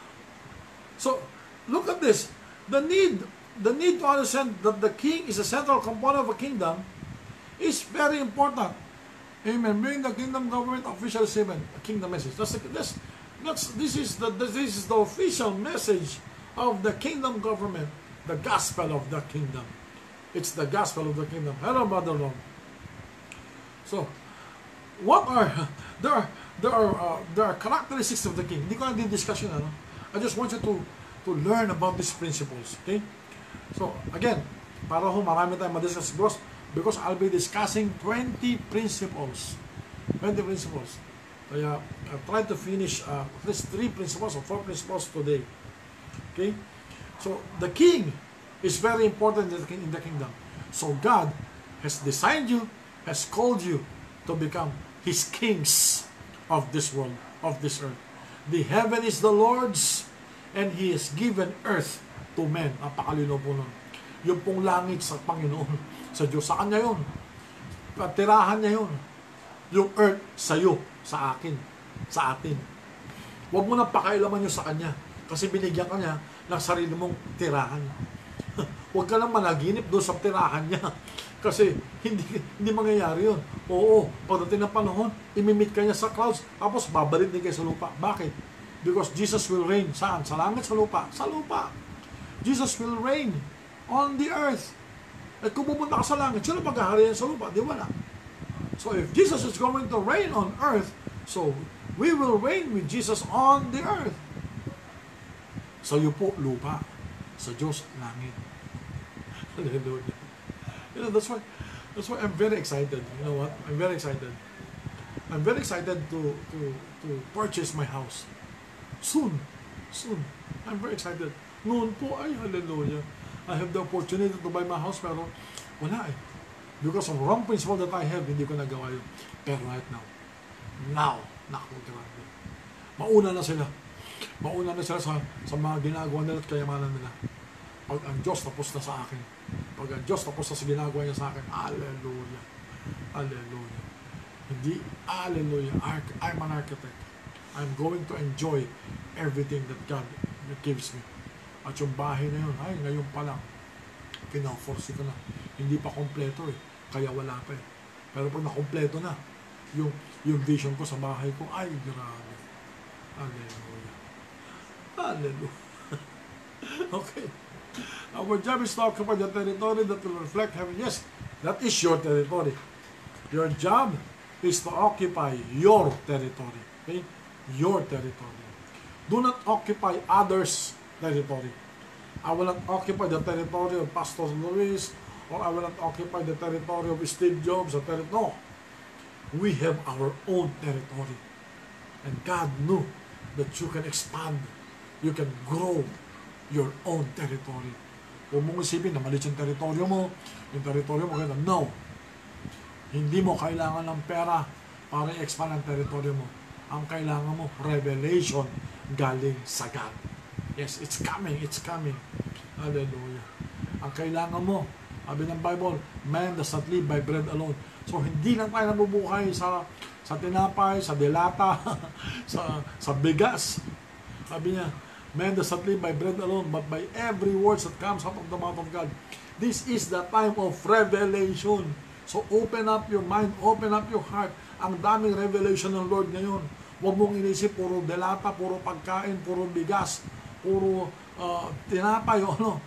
So, look at this. The need, the need to understand that the king is a central component of a kingdom is very important. Amen. Bring the kingdom government official statement, a kingdom message. That's, that's, that's, this, is the, this is the official message of the kingdom government, the gospel of the kingdom. It's the gospel of the kingdom. Hello, Brother Ron. So, what are, there are, there are, uh, there are characteristics of the king. Hindi ko na din-discussion, ano? I just want you to, to learn about these principles, okay? So, again, para ho marami tayong madiscuss, because, because I'll be discussing twenty principles. twenty principles. Kaya, I'll try to finish uh, at least three principles or four principles today. Okay? So, the king is very important in the, in the kingdom. So, God has designed you, has called you to become His kings of this world, of this earth. The heaven is the Lord's, and He has given earth to men. Napakalino po nun. Yung pong langit sa Panginoon, sa Diyos, sa Kanya yun. Tirahan niya yun. Yung earth sa'yo, sa akin, sa atin. Huwag mo nang pakailaman yun sa Kanya, kasi binigyan ka niya ng sarili mong tirahan. Huwag ka lang managinip doon sa tirahan niya, kasi hindi hindi mangyayari yun. Oo, pagdating ng panahon, imimit ka niya sa clouds, tapos babalik din kayo sa lupa. Bakit? Because Jesus will reign. Saan? Sa langit, sa lupa? Sa lupa. Jesus will reign on the earth. At kung pupunta ka sa langit, sino maghahari sa lupa? Di wala. So if Jesus is going to reign on earth, so we will reign with Jesus on the earth. Sa iyo po, lupa. Sa Diyos, langit. Hallelujah. You know, that's why, that's why I'm very excited. You know what? I'm very excited. I'm very excited to, to, to purchase my house. Soon. Soon. I'm very excited. Noon po, ay, hallelujah. I have the opportunity to buy my house, pero wala eh. Because of wrong principle that I have, hindi ko nagawa yun. Pero right now, now, naku, grabe. Mauna na sila. Mauna na sila sa, sa mga ginagawa nila at kayamanan nila. Pag ang Diyos tapos na sa akin, pag ang Diyos tapos na sa ginagawa niya sa akin, hallelujah. Hallelujah. Hindi, hallelujah. I'm an architect. I'm going to enjoy everything that God gives me. At yung bahay na yun, ay, ngayon pa lang, pinaforce ko na. Hindi pa kompleto eh, kaya wala pa eh. Pero pag nakompleto na, yung, yung vision ko sa bahay ko, ay, grabe. Hallelujah. Hallelujah. Okay. Our job is to occupy the territory that will reflect heaven. Yes, that is your territory. Your job is to occupy your territory. Okay? Your territory. Do not occupy others' territory. I will not occupy the territory of Pastor Luis, or I will not occupy the territory of Steve Jobs. Or ter- no. We have our own territory. And God knew that you can expand. You can grow your own territory. Huwag mong isipin na maliit yung teritoryo mo, yung teritoryo mo, kaya no. Hindi mo kailangan ng pera para i-expand ang teritoryo mo. Ang kailangan mo, revelation galing sa God. Yes, it's coming, it's coming. Hallelujah. Ang kailangan mo, sabi ng Bible, man does not live by bread alone. So, hindi lang tayo nabubuhay sa sa tinapay, sa delata, sa sa bigas. Sabi niya, man does not live by bread alone, but by every word that comes out of the mouth of God. This is the time of revelation. So, open up your mind, open up your heart. Ang daming revelation ng Lord ngayon. Huwag mong inisip, puro delata, puro pagkain, puro bigas, puro uh, tinapay o ano.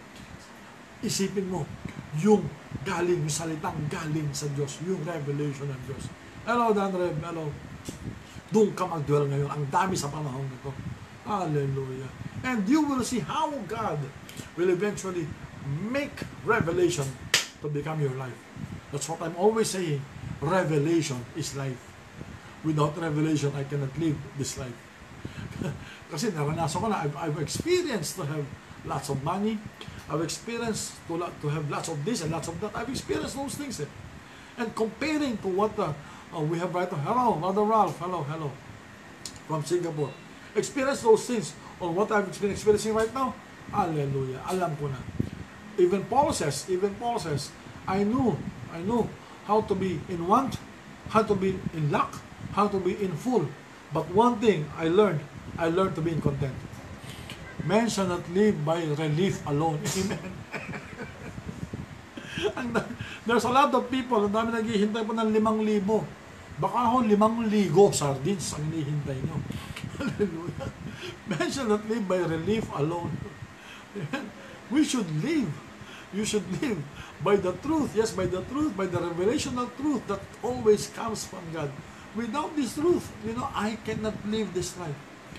Isipin mo, yung galing, yung salitang galing sa Diyos, yung revelation ng Diyos. Hello, Dan Reb, hello. Doon ka mag-dwell ngayon. Ang dami sa panahon nito. Hallelujah. And you will see how God will eventually make revelation to become your life. That's what I'm always saying. Revelation is life. Without revelation, I cannot live this life. Kasi naranasan ko na, I've, I've experienced to have lots of money. I've experienced to, to have lots of this and lots of that. I've experienced those things. Eh. And comparing to what uh, uh, we have right now. Hello, Brother Ralph. Hello, hello. From Singapore. Experience those things on what I've been experiencing right now. Hallelujah. Alam ko na. Even Paul says, even Paul says, I knew, I knew how to be in want, how to be in lack, how to be in full. But one thing I learned, I learned to be in content. Men shall not live by relief alone. Amen. There's a lot of people, ang dami naghihintay po ng limang libo. Baka ako limang ligo sardines ang hinihintay nyo. Hallelujah. Men shall not live by relief alone. We should live. You should live by the truth. Yes, by the truth, by the revelational truth that always comes from God. Without this truth, you know, I cannot live this life.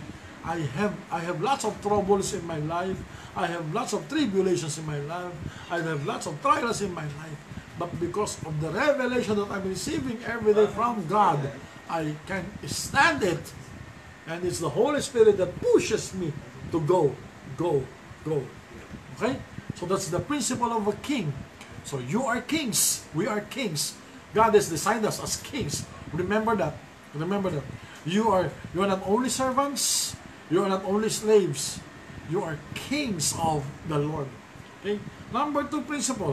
I have I have lots of troubles in my life. I have lots of tribulations in my life. I have lots of trials in my life. But because of the revelation that I'm receiving every day from God, I can stand it. And it's the Holy Spirit that pushes me to go, go, go. Okay? So that's the principle of a king. So you are kings. We are kings. God has designed us as kings. Remember that. Remember that. You are, you are not only servants. You are not only slaves. You are kings of the Lord. Okay? Number two principle.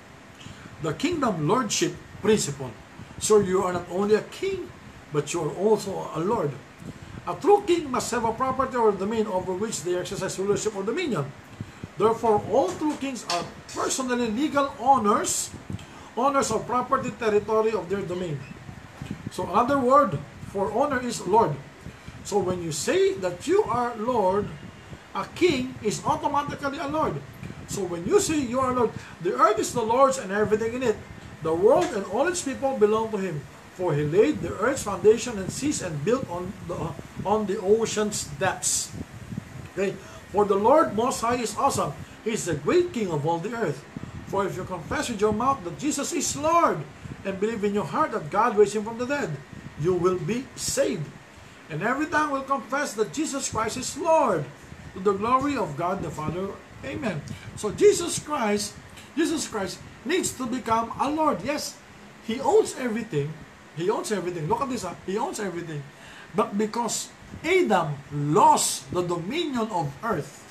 The kingdom lordship principle. So you are not only a king, but you are also a lord. A true king must have a property or domain over which they exercise rulership or dominion. Therefore, all true kings are personally legal owners, owners of property, territory of their domain. So another word for owner is Lord. So when you say that you are Lord, a king is automatically a Lord. So when you say you are Lord, the earth is the Lord's and everything in it. The world and all its people belong to Him. For He laid the earth's foundation and seas and built on the, on the ocean's depths. Okay? For the Lord Most High is awesome. He is the great King of all the earth. For if you confess with your mouth that Jesus is Lord, and believe in your heart that God raised Him from the dead, you will be saved. And every tongue will confess that Jesus Christ is Lord, to the glory of God the Father. Amen. So Jesus Christ, Jesus Christ needs to become a Lord. Yes, He owns everything. He owns everything. Look at this, huh? He owns everything. But because Adam lost the dominion of earth,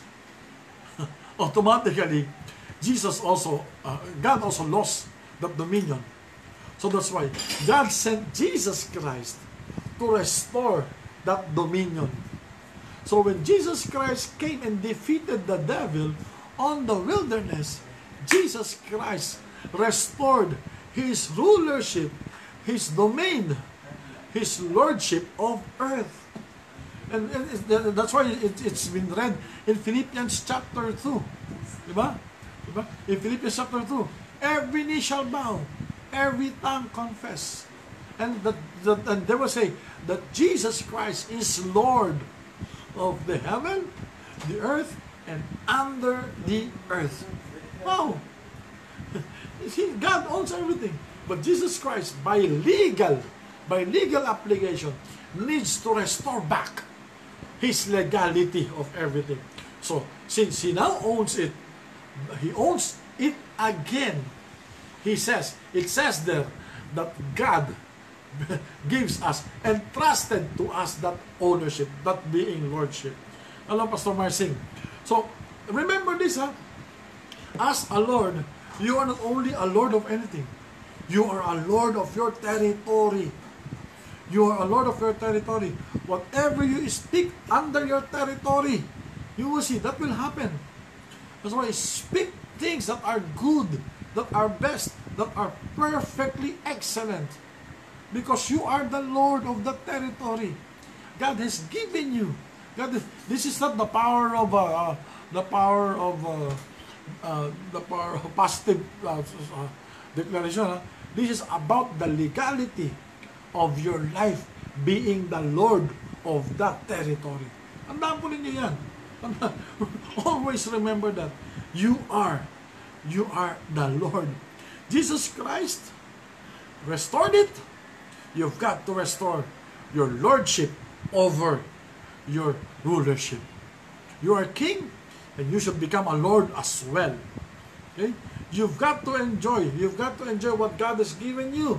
automatically, Jesus also, uh, God also lost that dominion. So that's why God sent Jesus Christ to restore that dominion. So when Jesus Christ came and defeated the devil on the wilderness, Jesus Christ restored His rulership, His domain, His lordship of earth. And, and that's why it, it's been read in Philippians chapter two. Diba? Diba? In Philippians chapter two, every knee shall bow, every tongue confess. And, that, that, and they will say that Jesus Christ is Lord of the heaven, the earth, and under the earth. Wow! See, God owns everything. But Jesus Christ, by legal, by legal application, needs to restore back His legality of everything. So, since He now owns it, He owns it again. He says, it says there that God gives us, entrusted to us that ownership, that being lordship. Alam, Pastor Marsing. So, remember this, ha? As a Lord, you are not only a Lord of anything. You are a Lord of your territory. You are a Lord of your territory. Whatever you speak under your territory, you will see that will happen. That's why speak things that are good, that are best, that are perfectly excellent. Because you are the Lord of the territory. God has given you. God, this is not the power of uh, the power of uh, uh, the power of positive uh, uh, declaration. Huh? This is about the legality of your life being the Lord of that territory. Tandaan po ninyo yan. Always remember that. You are, you are the Lord. Jesus Christ restored it. You've got to restore your lordship over your rulership. You are king, and you should become a lord as well. Okay? You've got to enjoy. You've got to enjoy what God has given you.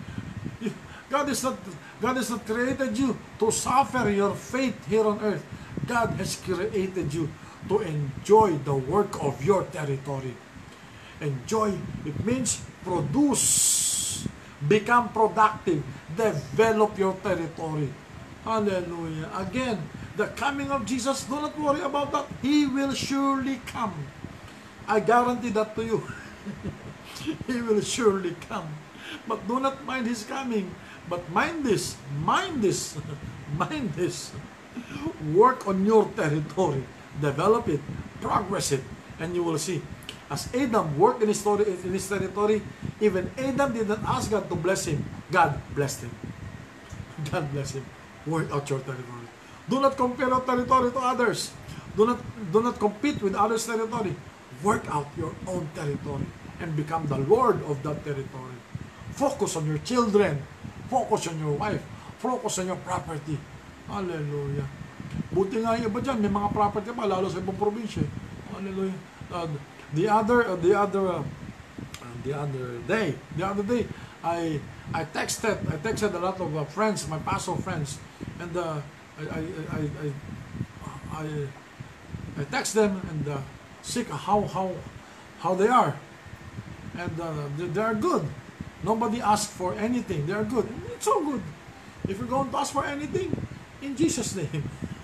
God is not, God has not created you to suffer your fate here on earth. God has created you to enjoy the work of your territory. Enjoy, it means produce. Become productive. Develop your territory. Hallelujah. Again, the coming of Jesus, do not worry about that. He will surely come. I guarantee that to you. He will surely come. But do not mind His coming. But mind this, mind this, mind this. Work on your territory. Develop it. Progress it. And you will see. As Adam worked in his, story, in his territory, even Adam did not ask God to bless him. God blessed him. God bless him. Work out your territory. Do not compare your territory to others. Do not, do not compete with others' territory. Work out your own territory and become the Lord of that territory. Focus on your children. Focus on your wife. Focus on your property. Hallelujah. Buti nga yung iba dyan, may mga property pa, lalo sa ibang probinsya. Hallelujah. Uh, the other, uh, the other, uh, the other day, the other day, I, I texted, I texted a lot of uh, friends, my pastor friends, and uh, I, I, I, I, I, I text them and uh, see how, how, how they are, and uh, they, they are good. Nobody asked for anything. They are good. It's so good. If you're going to ask for anything, in Jesus' name.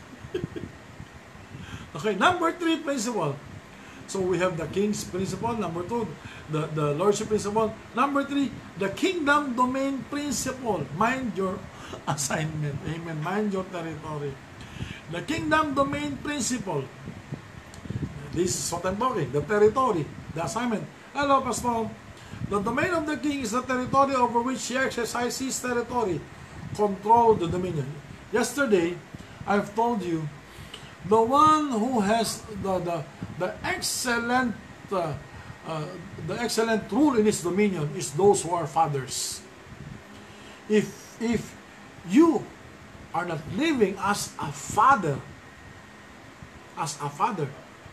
Okay, number three principle. So we have the king's principle. Number two, the, the lordship principle. Number three, the kingdom domain principle. Mind your assignment. Amen. Mind your territory. The kingdom domain principle. This is what I'm talking. The territory. The assignment. Hello, Pastor. The domain of the king is the territory over which he exercises his territory. Control the dominion. Yesterday, I've told you, the one who has the the, the excellent uh, uh, the excellent rule in his dominion is those who are fathers. If if you are not living as a father, as a father,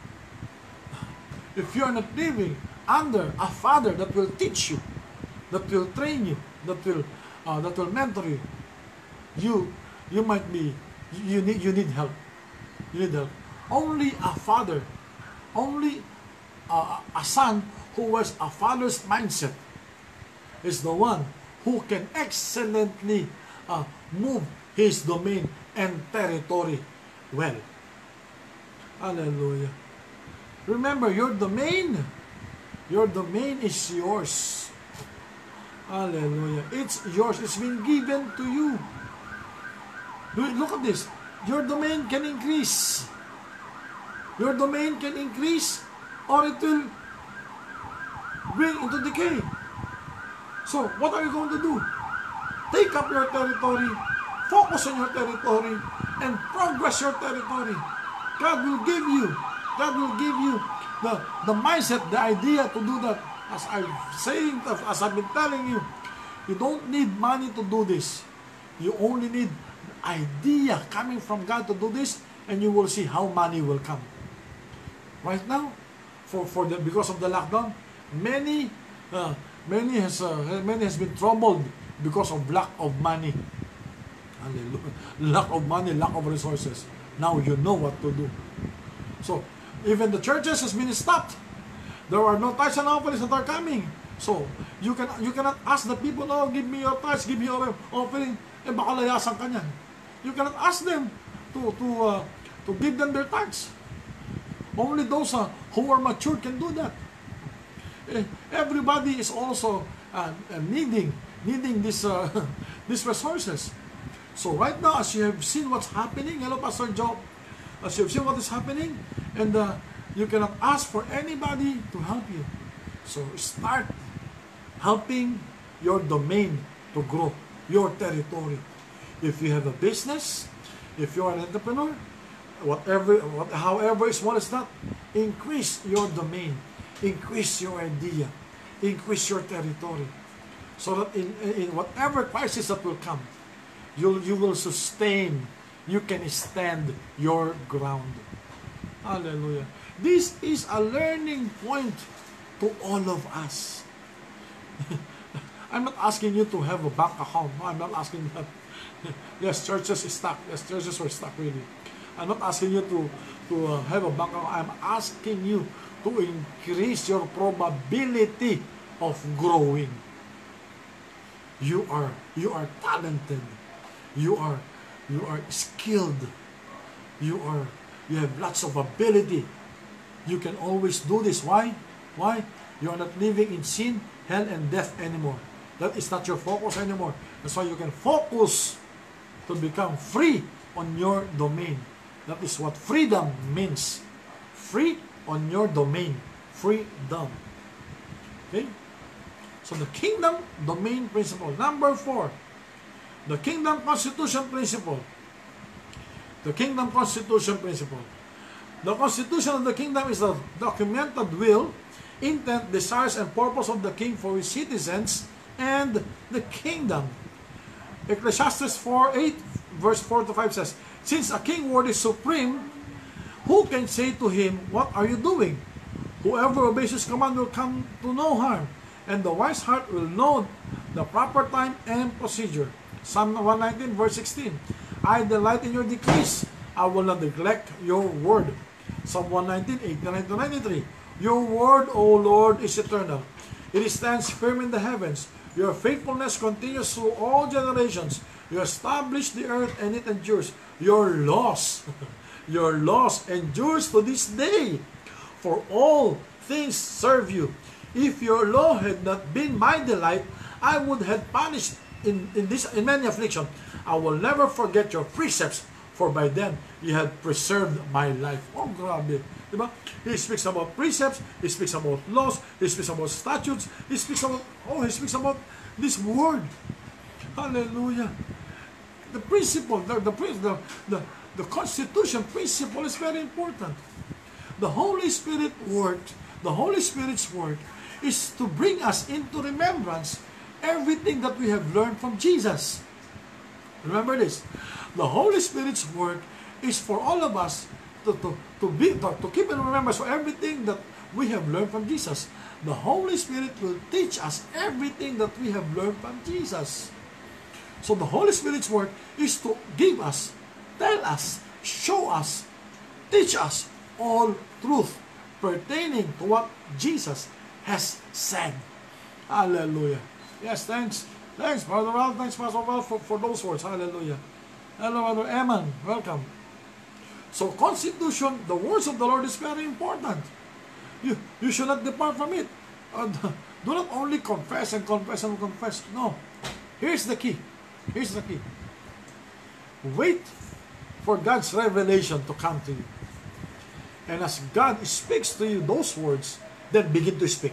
if you are not living under a father that will teach you, that will train you, that will uh, that will mentor you, you you might be you need you need help. You need help. Only a father, only a, a son who has a father's mindset is the one who can excellently uh, move his domain and territory well. Hallelujah. Remember, your domain, your domain is yours. Hallelujah. It's yours. It's been given to you. Look at this. Your domain can increase. Your domain can increase or it will bring into decay. So, what are you going to do? Take up your territory, focus on your territory, and progress your territory. God will give you, God will give you the, the mindset, the idea to do that. As I'm saying, as I've been telling you, you don't need money to do this. You only need idea coming from God to do this, and you will see how money will come. Right now, for for the because of the lockdown, many uh, many has uh, many has been troubled because of lack of money. Hallelujah. Lack of money, lack of resources. Now you know what to do. So even the churches has been stopped. There are no tithes and offerings that are coming. So you can you cannot ask the people, oh, give me your tithes, give me your offering. Eh baka layasan ka niyan. You cannot ask them to to uh, to give them their tithes. Only those uh, who are mature can do that. Eh, everybody is also uh, uh, needing needing this uh, these resources. So right now, as you have seen what's happening, hello, Pastor Joe, as you have seen what is happening, and uh, you cannot ask for anybody to help you. So start helping your domain to grow, your territory. If you have a business, if you are an entrepreneur, whatever, what, however small is that, increase your domain, increase your idea, increase your territory, so that in, in whatever crisis that will come, you you will sustain, you can stand your ground. Hallelujah. This is a learning point to all of us. I'm not asking you to have a bank account. No, I'm not asking that. Yes, churches is stuck. Yes, churches were stuck really. I'm not asking you to, to uh, have a bank account. I'm asking you to increase your probability of growing. You are, you are talented. You are, you are skilled. You are, you have lots of ability. You can always do this. Why? Why? You are not living in sin, hell, and death anymore. That is not your focus anymore. That's why you can focus to become free on your domain. That is what freedom means. Free on your domain. Freedom. Okay? So the kingdom domain principle. Number four, the kingdom constitution principle. The kingdom constitution principle. The constitution of the kingdom is the documented will, intent, desires, and purpose of the king for his citizens and the kingdom. Ecclesiastes four eight, verse four to five says, since a king word is supreme, who can say to him, what are you doing? Whoever obeys his command will come to no harm, and the wise heart will know the proper time and procedure. Psalm one nineteen, verse sixteen, I delight in your decrees, I will not neglect your word. Psalm one nineteen, eighty-nine to ninety-three, your word, O Lord, is eternal. It stands firm in the heavens. Your faithfulness continues through all generations. You establish the earth and it endures. Your laws, your laws endures to this day. For all things serve you. If your law had not been my delight, I would have punished in, in this in many affliction. I will never forget your precepts, for by them you had preserved my life. Oh, grabe. Diba? He speaks about precepts, he speaks about laws, he speaks about statutes, he speaks about, oh, he speaks about this word. Hallelujah. The principle, the, the, the, the, the constitution principle is very important. The Holy Spirit work, the Holy Spirit's work is to bring us into remembrance everything that we have learned from Jesus. Remember this. The Holy Spirit's work is for all of us to, to, to, be, to, to keep in remembrance for everything that we have learned from Jesus. The Holy Spirit will teach us everything that we have learned from Jesus. So the Holy Spirit's work is to give us, tell us, show us, teach us all truth pertaining to what Jesus has said. Hallelujah. Yes, thanks. Thanks, Brother Ralph. Thanks, Pastor Ralph, for, for those words. Hallelujah. Hello, Brother Eman. Welcome. So, constitution, the words of the Lord is very important. You, you should not depart from it. Uh, do not only confess and confess and confess. No. Here's the key. Here's the key. Wait for God's revelation to come to you. And as God speaks to you those words, then begin to speak.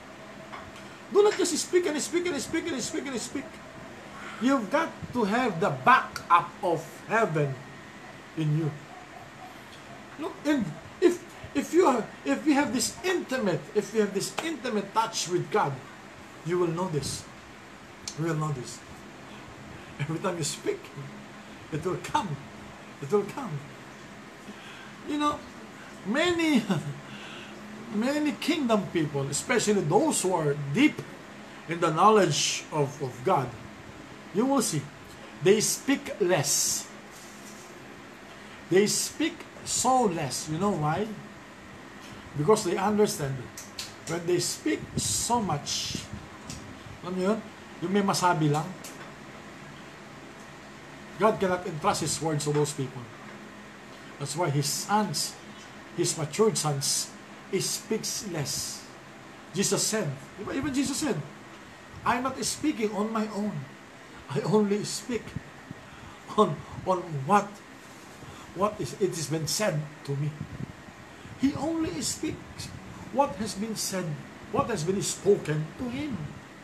Do not just speak and speak and speak and speak and speak. You've got to have the backup of heaven in you. Look, and if if you have, if you have this intimate, if you have this intimate touch with God, you will know this. You will know this. Every time you speak, it will come. It will come. You know, many many kingdom people, especially those who are deep in the knowledge of, of God, you will see, they speak less. They speak so less. You know why? Because they understand when they speak so much, alam niyo yun? Yung may masabi lang, God cannot entrust His words to those people. That's why His sons, His matured sons, He speaks less. Jesus said, even Jesus said, I'm not speaking on my own. I only speak on, on what, what is, it has been said to me. He only speaks what has been said, what has been spoken to Him.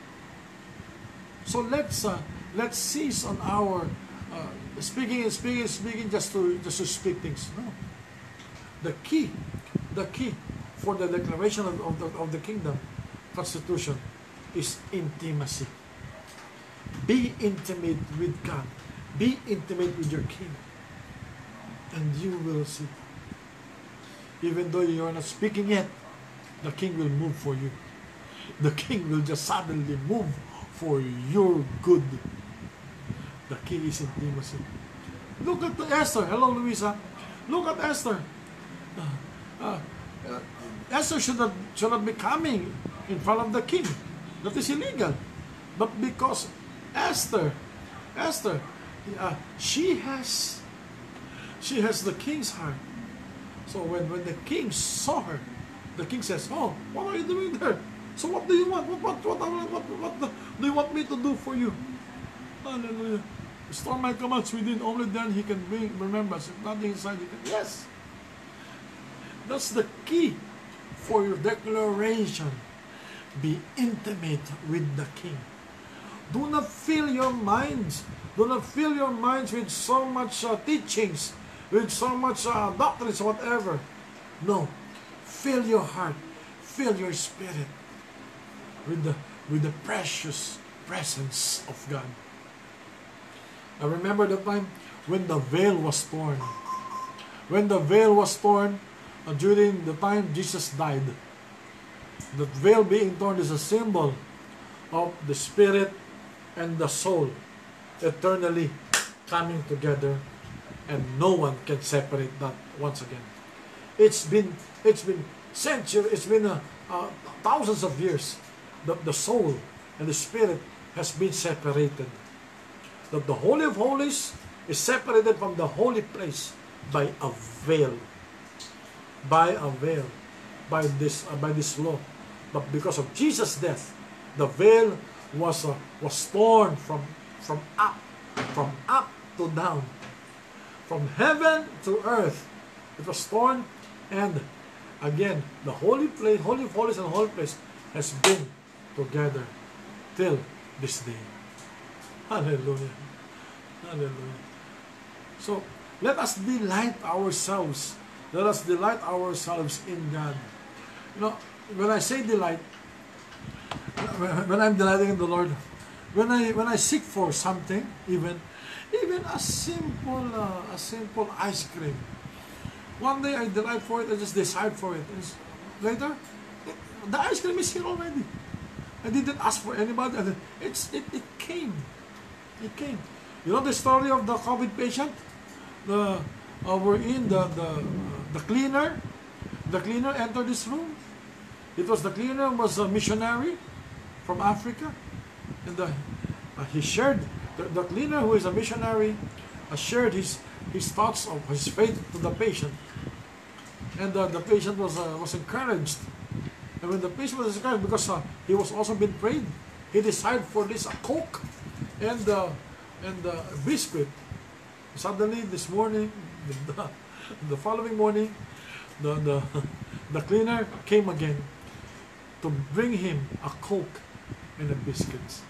So let's uh, let's cease on our uh, speaking and speaking and speaking just to just to speak things. No. The key, the key for the declaration of, of, the, of the kingdom constitution is intimacy. Be intimate with God. Be intimate with your King. And you will see. Even though you are not speaking yet, the King will move for you. The King will just suddenly move for your good. The key is intimacy. Look at Esther. Hello, Luisa. Look at Esther. Uh, uh, uh, Esther should not, should not be coming in front of the king. That is illegal. But because Esther, Esther, uh, she has, she has the king's heart. So when, when the king saw her, the king says, "Oh, what are you doing there? So what do you want? What what what what what, what do you want me to do for you?" Hallelujah. The storm might come out within, only then he can bring remembrance. If nothing inside, he can. Yes. That's the key for your declaration. Be intimate with the king. Do not fill your minds. Do not fill your minds with so much uh, teachings, with so much uh, doctrines, whatever. No. Fill your heart. Fill your spirit with the, with the precious presence of God. I remember the time when the veil was torn. When the veil was torn uh, during the time Jesus died. The veil being torn is a symbol of the spirit and the soul eternally coming together, and no one can separate that once again. It's been it's been centuries, it's been uh, uh, thousands of years. The, the soul and the spirit has been separated. That the Holy of Holies is separated from the holy place by a veil. By a veil. By this uh, by this law. But because of Jesus' death, the veil was uh, was torn from from up, from up to down, from heaven to earth. It was torn, and again, the holy place, Holy of Holies and holy place has been together till this day. Hallelujah. Hallelujah. So, let us delight ourselves. Let us delight ourselves in God. You know, when I say delight, when I'm delighting in the Lord, when I when I seek for something, even even a simple uh, a simple ice cream. One day I delight for it, I just decide for it. And later, it, the ice cream is here already. I didn't ask for anybody. And it's it, it came. It came. You know the story of the COVID patient? The uh, we're in the the uh, the cleaner. The cleaner entered this room. It was the cleaner was a missionary from Africa, and the, uh, he shared the, the cleaner who is a missionary uh, shared his his thoughts of his faith to the patient, and uh, the patient was uh, was encouraged. And when the patient was encouraged, because uh, he was also been prayed, he decided for this a Coke and uh, and uh, a biscuit. Suddenly this morning, the, the following morning, the the the cleaner came again to bring him a Coke and a biscuits.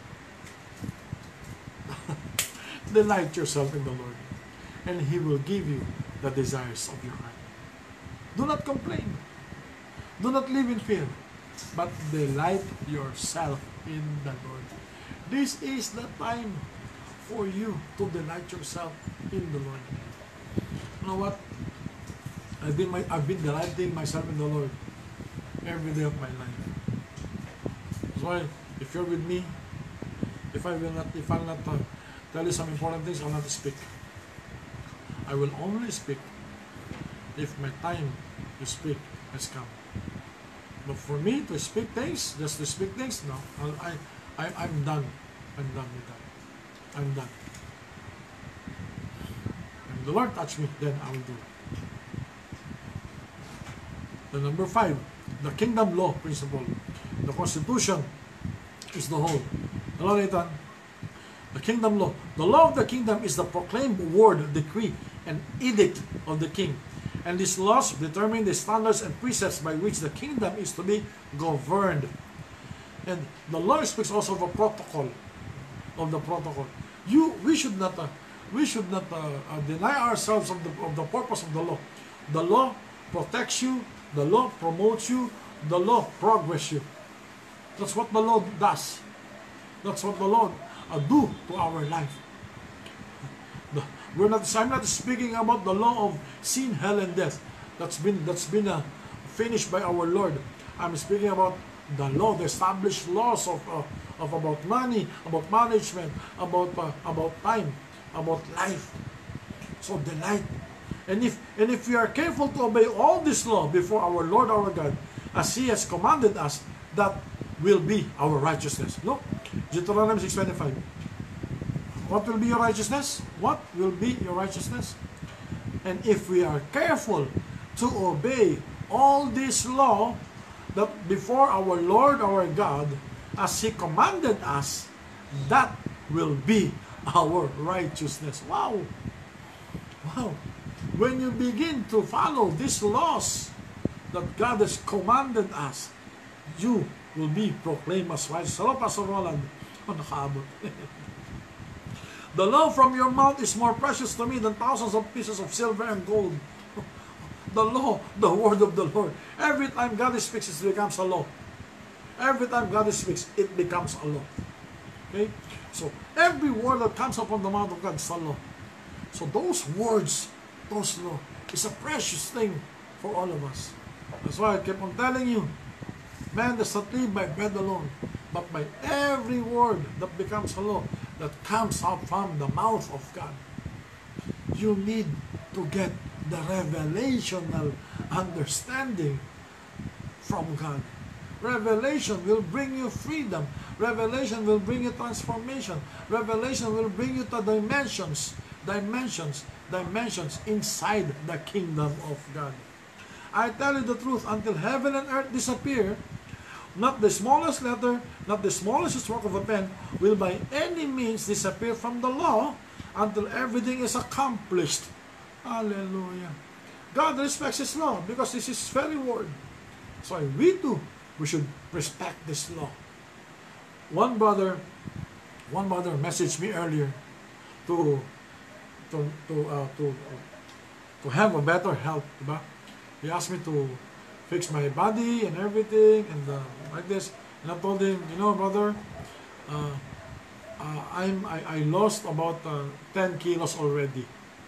Delight yourself in the Lord, and He will give you the desires of your heart. Do not complain. Do not live in fear, but delight yourself in the Lord. This is the time for you to delight yourself in the Lord. You know what? I've been, my, I've been delighting myself in the Lord every day of my life. That's why, if you're with me, if I will not, if I'll not uh, tell you some important things, I'll not speak. I will only speak if my time to speak has come. But for me to speak things, just to speak things, no, I'll, I, I, I'm done. I'm done with that. I'm done. When the Lord touch me, then I will do it. The number five, the kingdom law principle. The Constitution is the whole. Hello, Nathan. The kingdom law. The law of the kingdom is the proclaimed word, decree, and edict of the king. And these laws determine the standards and precepts by which the kingdom is to be governed. And the law speaks also of a protocol. Of the protocol. You, we should not, uh, we should not uh, uh, deny ourselves of the, of the purpose of the law. The law protects you. The law promotes you. The law progresses you. That's what the law does. That's what the law uh, do to our life. The, we're not. I'm not speaking about the law of sin, hell, and death. That's been that's been uh, finished by our Lord. I'm speaking about the law, the established laws of uh, of about money, about management, about uh, about time, about life. So delight. And if and if we are careful to obey all this law before our Lord our God, as He has commanded us, that will be our righteousness. Look, Deuteronomy six twenty-five. What will be your righteousness? What will be your righteousness? And if we are careful to obey all this law that before our Lord, our God, as He commanded us, that will be our righteousness. Wow! Wow! When you begin to follow these laws that God has commanded us, you will be proclaimed as righteous. Hello, Pastor Roland. Oh, nakaabot. The law from your mouth is more precious to me than thousands of pieces of silver and gold. The law, the word of the Lord. Every time God speaks, it becomes a law. Every time God speaks, it becomes a law. Okay? So, every word that comes upon the mouth of God is a law. So, those words, those law, is a precious thing for all of us. That's why I keep on telling you, man does not live by bread alone, but by every word that becomes a law, that comes out from the mouth of God. You need to get the revelational understanding from God. Revelation will bring you freedom. Revelation will bring you transformation. Revelation will bring you to dimensions, dimensions, dimensions inside the kingdom of God. I tell you the truth, until heaven and earth disappear, not the smallest letter, not the smallest stroke of a pen will by any means disappear from the law until everything is accomplished. Hallelujah. God respects His law because this is His very word. So we too, we should respect this law. One brother, one brother messaged me earlier to to to uh, to to have a better health, diba? He asked me to fix my body and everything, and uh, like this. And I told him, you know, brother, uh, uh, I'm I, I lost about uh, ten kilos already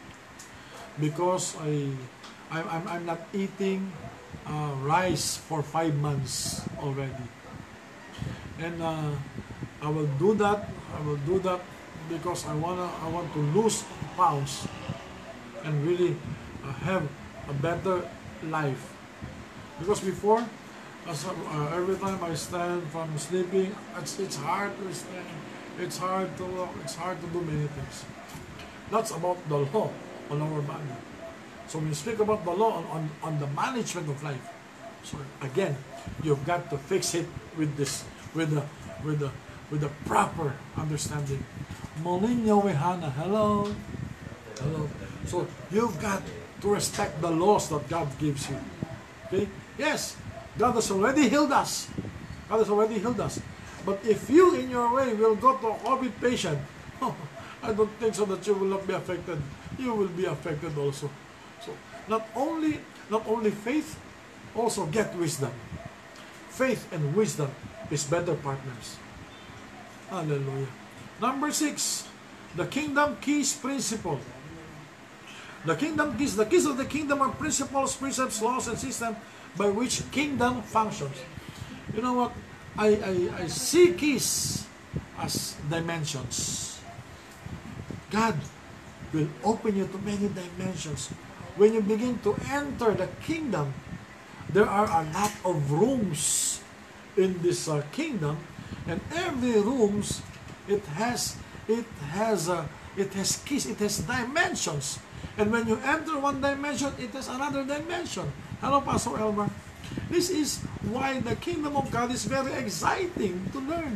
because I I'm I'm, I'm not eating uh, rice for five months already, and uh, I will do that. I will do that because I wanna I want to lose pounds and really uh, have a better life. Because before, as, uh, every time I stand from sleeping, it's, it's hard to stand, it's hard to walk, it's hard to do many things. That's about the law on our body. So when you speak about the law on, on, on the management of life, so again, you've got to fix it with this, with the, with the, with the proper understanding. Molinyo Wehana, hello, hello. So you've got to respect the laws that God gives you. Okay? Yes, God has already healed us. God has already healed us. But if you, in your way, will go to a COVID patient, oh, I don't think so that you will not be affected. You will be affected also. So, not only, not only faith, also get wisdom. Faith and wisdom is better partners. Hallelujah. Number six, the kingdom keys principle. The kingdom keys, the keys of the kingdom are principles, precepts, laws, and systems by which kingdom functions. You know what? I, I, I see keys as dimensions. God will open you to many dimensions. When you begin to enter the kingdom, there are a lot of rooms in this uh, kingdom, and every rooms it has it has uh, it has keys, it has dimensions. And when you enter one dimension, it is another dimension. Hello, Pastor Elmer. This is why the kingdom of God is very exciting to learn.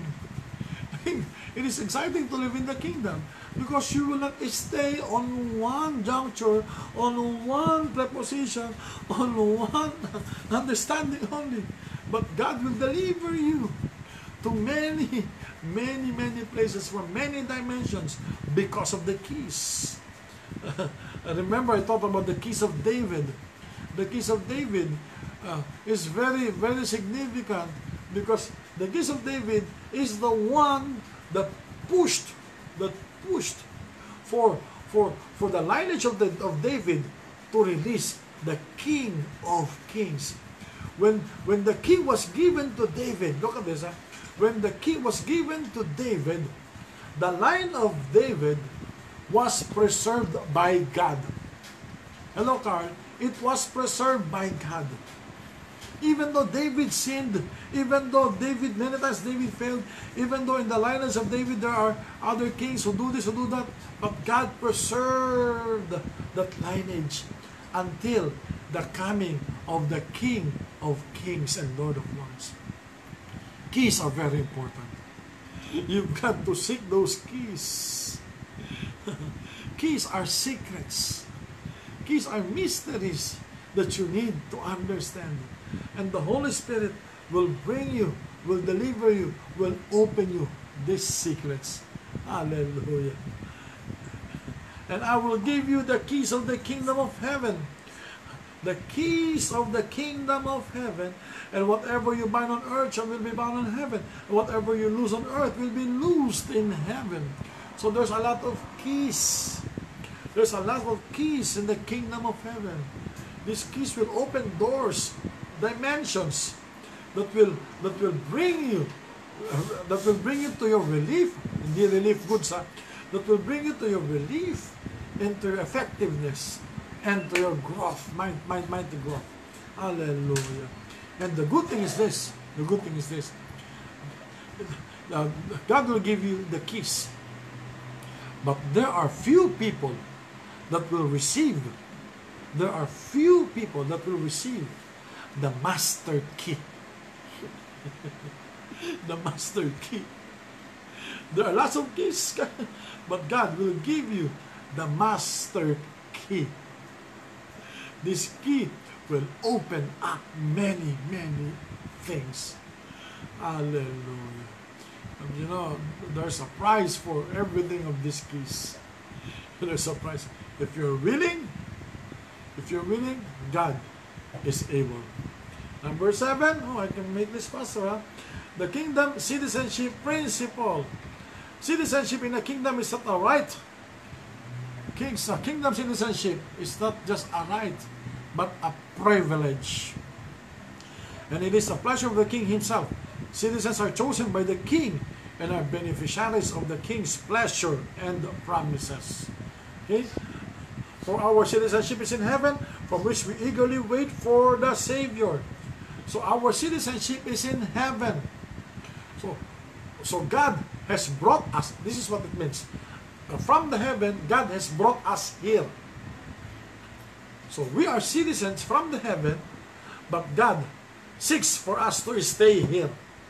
It is exciting to live in the kingdom because you will not stay on one juncture, on one preposition, on one understanding only. But God will deliver you to many, many, many places from many dimensions because of the keys. Remember, I talked about the keys of David. The keys of David uh, is very, very significant because the keys of David is the one that pushed, that pushed for for for the lineage of the of David to release the King of Kings. When when the key was given to David, look at this. Huh? When the key was given to David, the line of David was preserved by God. Hello, Carl. It was preserved by God. Even though David sinned, even though David, many times David failed, even though in the lineage of David there are other kings who do this, who do that, but God preserved that lineage until the coming of the King of Kings and Lord of Lords. Keys are very important. You've got to seek those keys. Keys are secrets. Keys are mysteries that you need to understand. And the Holy Spirit will bring you, will deliver you, will open you these secrets. Hallelujah. And I will give you the keys of the kingdom of heaven. The keys of the kingdom of heaven. And whatever you bind on earth shall will be bound in heaven. And whatever you loose on earth will be loosed in heaven. So there's a lot of keys. There's a lot of keys in the kingdom of heaven. These keys will open doors, dimensions that will that will bring you uh, that will bring you to your relief, hindi relief goods, ha? That will bring you to your relief, into your effectiveness, and to your growth, mighty, mighty growth. Hallelujah. And the good thing is this, the good thing is this, uh, God will give you the keys, but there are few people that will receive There are few people that will receive the master key. The master key. There are lots of keys, but God will give you the master key. This key will open up many, many things. Hallelujah. And you know, there's a price for everything of these keys. There's a price. If you're willing, If you're willing, God is able. Number seven, oh, I can make this faster, huh? The kingdom citizenship principle. Citizenship in the kingdom is not a right. King's, uh, kingdom citizenship is not just a right, but a privilege. And it is the pleasure of the king himself. Citizens are chosen by the king and are beneficiaries of the king's pleasure and promises. Okay? For our citizenship is in heaven, from which we eagerly wait for the Savior. So our citizenship is in heaven. So, so God has brought us, this is what it means. From the heaven, God has brought us here. So we are citizens from the heaven, but God seeks for us to stay here.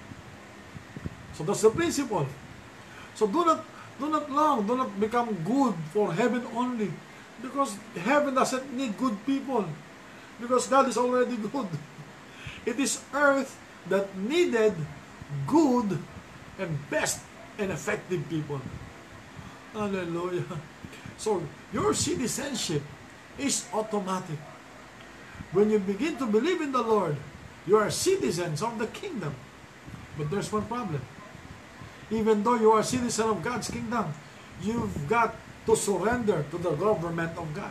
So that's the principle. So do not, do not long, do not become good for heaven only. Because heaven doesn't need good people. Because God is already good. It is earth that needed good and best and effective people. Hallelujah. So, your citizenship is automatic. When you begin to believe in the Lord, you are citizens of the kingdom. But there's one problem. Even though you are a citizen of God's kingdom, you've got to surrender to the government of God.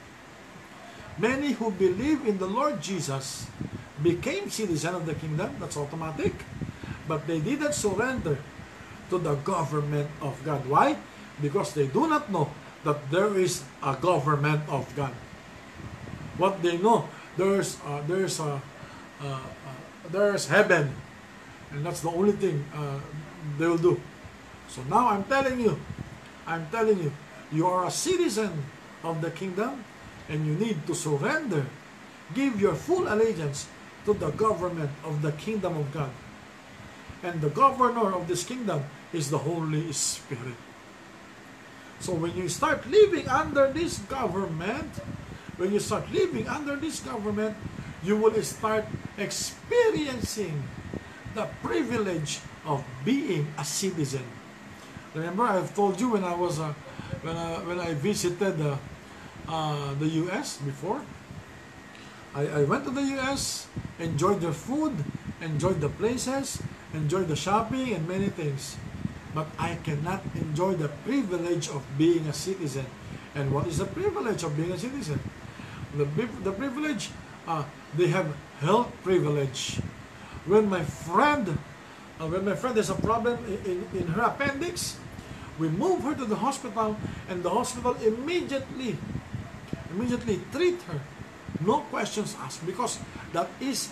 Many who believe in the Lord Jesus became citizens of the kingdom, that's automatic, but they didn't surrender to the government of God. Why? Because they do not know that there is a government of God. What they know, there's uh, there's a uh, uh, there's heaven, and that's the only thing uh, they will do. So now I'm telling you, I'm telling you, you are a citizen of the kingdom, and you need to surrender. Give your full allegiance to the government of the kingdom of God. And the governor of this kingdom is the Holy Spirit. So when you start living under this government, when you start living under this government, you will start experiencing the privilege of being a citizen. Remember, I've told you when I was a When I, when I visited uh, uh, the U S before, I, I went to the U S, enjoyed their food, enjoyed the places, enjoyed the shopping and many things. But I cannot enjoy the privilege of being a citizen. And what is the privilege of being a citizen? The, the privilege, uh, they have health privilege. When my friend, uh, when my friend has a problem in, in, in her appendix, we move her to the hospital, and the hospital immediately, immediately treat her. No questions asked, because that is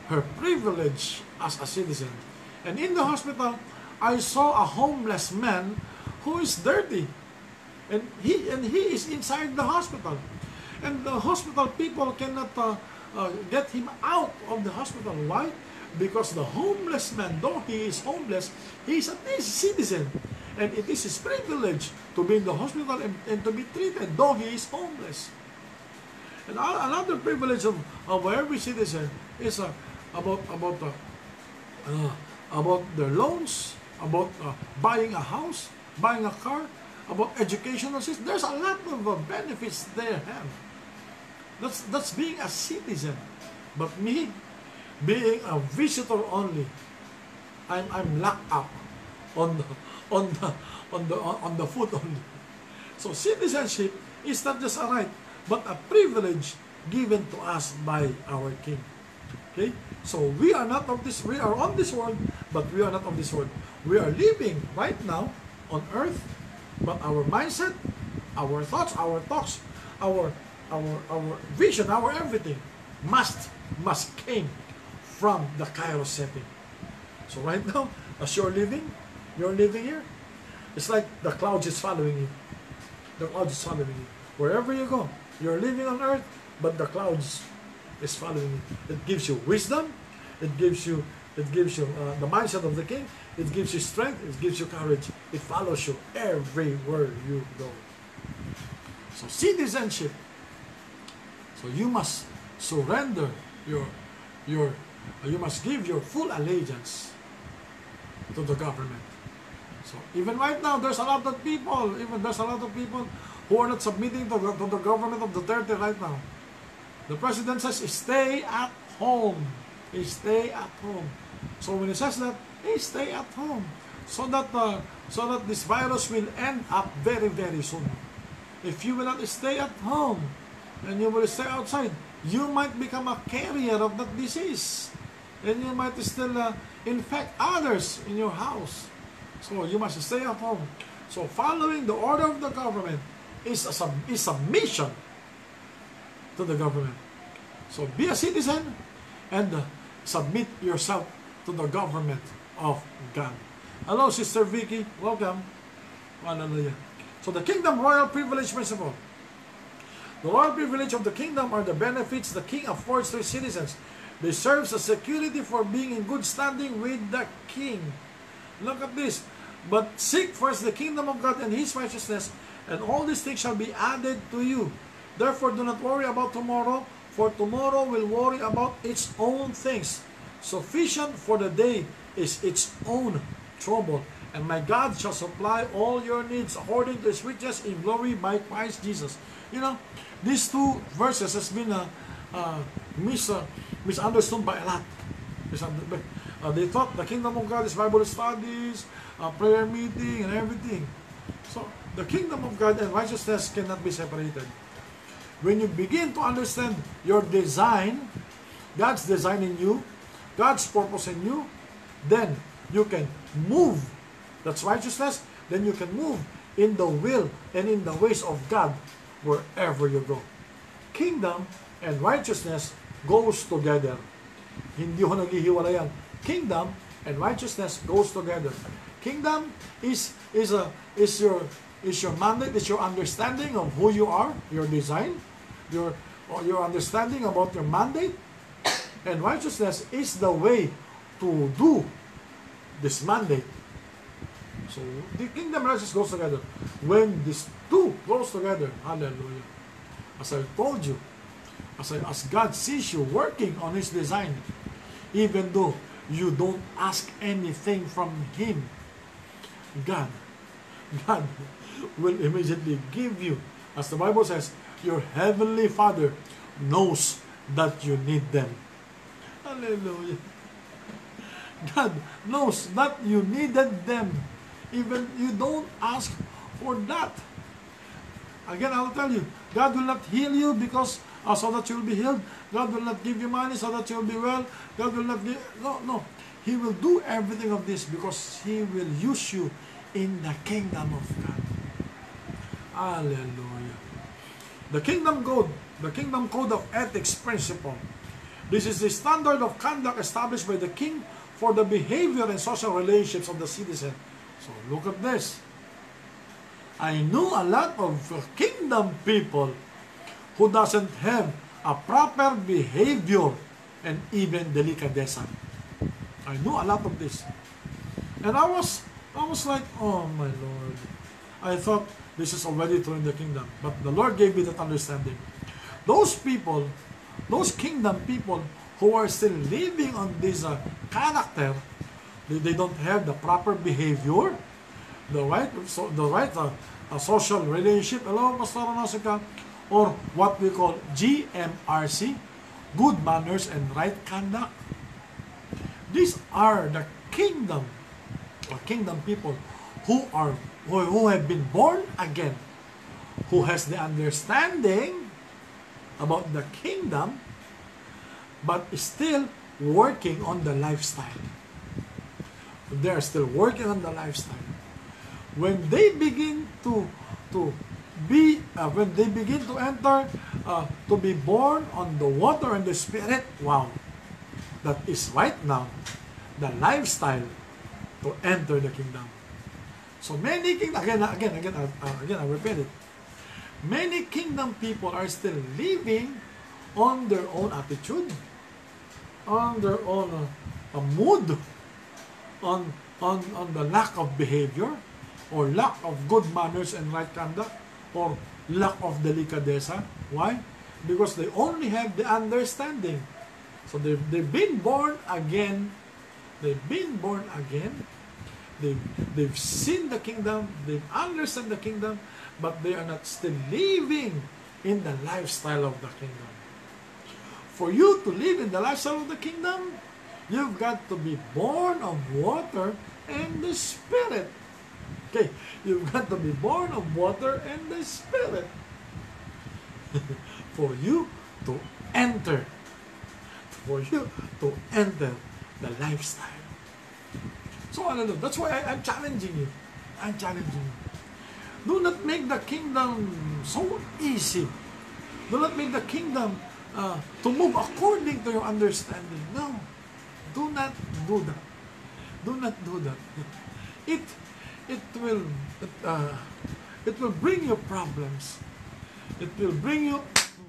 her privilege as a citizen. And in the hospital, I saw a homeless man who is dirty. And he and he is inside the hospital. And the hospital people cannot uh, uh, get him out of the hospital. Why? Because the homeless man, though he is homeless, he is a citizen. And it is his privilege to be in the hospital and, and to be treated, though he is homeless. And another privilege of, of every citizen is uh, about about uh, uh, about their loans, about uh, buying a house, buying a car, about educational system. There's a lot of uh, benefits they have. That's that's being a citizen. But me, being a visitor only, I'm I'm locked up on the on the on the on the foot only. So citizenship is not just a right, but a privilege given to us by our King. Okay? So we are not of this, we are on this world, but we are not of this world. We are living right now on earth, but our mindset, our thoughts, our talks, our our our vision, our everything must must came from the Kairos setting. So right now, as you're living, you're living here, it's like the clouds is following you. The clouds is following you. Wherever you go, you're living on earth, but the clouds is following you. It gives you wisdom. It gives you, it gives you uh, the mindset of the King. It gives you strength. It gives you courage. It follows you everywhere you go. So citizenship. So you must surrender your, your, uh, you must give your full allegiance to the government. So even right now, there's a lot of people, even there's a lot of people who are not submitting to, to the government of Duterte right now. The president says, stay at home. Stay at home. So when he says that, hey, stay at home. So that, uh, so that this virus will end up very, very soon. If you will not stay at home, and you will stay outside, you might become a carrier of that disease. And you might still uh, infect others in your house. So you must stay at home. So following the order of the government is a sub is submission to the government. So be a citizen and uh, submit yourself to the government of God. Hello, Sister Vicky. Welcome. Hallelujah. So the kingdom royal privilege principle. The royal privilege of the kingdom are the benefits the king affords to his citizens. They serve as security for being in good standing with the king. Look at this. But seek first the kingdom of God and his righteousness, and all these things shall be added to you. Therefore do not worry about tomorrow, for tomorrow will worry about its own things. Sufficient for the day is its own trouble. And my God shall supply all your needs according to his riches in glory by Christ Jesus. You know, these two verses has been uh, uh, mis uh, misunderstood by a lot. Uh, they thought the kingdom of God is Bible studies, uh, prayer meeting, and everything. So the kingdom of God and righteousness cannot be separated. When you begin to understand your design, God's design in you, God's purpose in you, then you can move. That's righteousness. Then you can move in the will and in the ways of God wherever you go. Kingdom and righteousness goes together. Hindi ho naghihiwalay yan. Kingdom and righteousness goes together. Kingdom is is a is your is your mandate, is your understanding of who you are, your design, your or your understanding about your mandate, and righteousness is the way to do this mandate. So the kingdom and righteousness goes together. When these two goes together, hallelujah. As I told you, as, I, as God sees you working on his design, even though you don't ask anything from him, God, God will immediately give you, as the Bible says, your heavenly Father knows that you need them. Hallelujah. God knows that you needed them. Even you don't ask for that. Again, I'll tell you, God will not heal you because uh, so that you'll be healed. God will not give you money so that you'll be well. God will not give, no, no. He will do everything of this because he will use you in the kingdom of God. Hallelujah. The kingdom code, the kingdom code of ethics principle This is the standard of conduct established by the king for the behavior and social relationships of the citizen. So look at this. I know a lot of kingdom people who doesn't have a proper behavior and even delicadeza. I know a lot of this. And I was, I was like, oh my Lord. I thought this is already true in the kingdom. But the Lord gave me that understanding. Those people, those kingdom people who are still living on this uh, character, they, they don't have the proper behavior, the right, so the right uh, uh, social relationship. Hello, Pastor Nosika, or what we call G M R C, good manners and right conduct. These are the kingdom or kingdom people who are who, who have been born again, who has the understanding about the kingdom, but still working on the lifestyle. They are still working on the lifestyle. When they begin to to be, uh, when they begin to enter, uh, to be born on the water and the Spirit, wow, that is right now the lifestyle to enter the kingdom. So many kingdom, again, again, again, uh, again, I repeat it. Many kingdom people are still living on their own attitude, on their own uh, uh, mood, on, on, on the lack of behavior, or lack of good manners and right conduct, or lack of delicadeza. Why? Because they only have the understanding. So they've, they've been born again. They've been born again. They've, they've seen the kingdom. They've understood the kingdom. But they are not still living in the lifestyle of the kingdom. For you to live in the lifestyle of the kingdom, you've got to be born of water and the Spirit. Okay, you've got to be born of water and the Spirit for you to enter, for you to enter the lifestyle. So, hallelujah. That's why I, I'm challenging you. I'm challenging you. Do not make the kingdom so easy. Do not make the kingdom uh, to move according to your understanding. No. Do not do that. Do not do that. It it will uh, it will bring you problems. It will bring you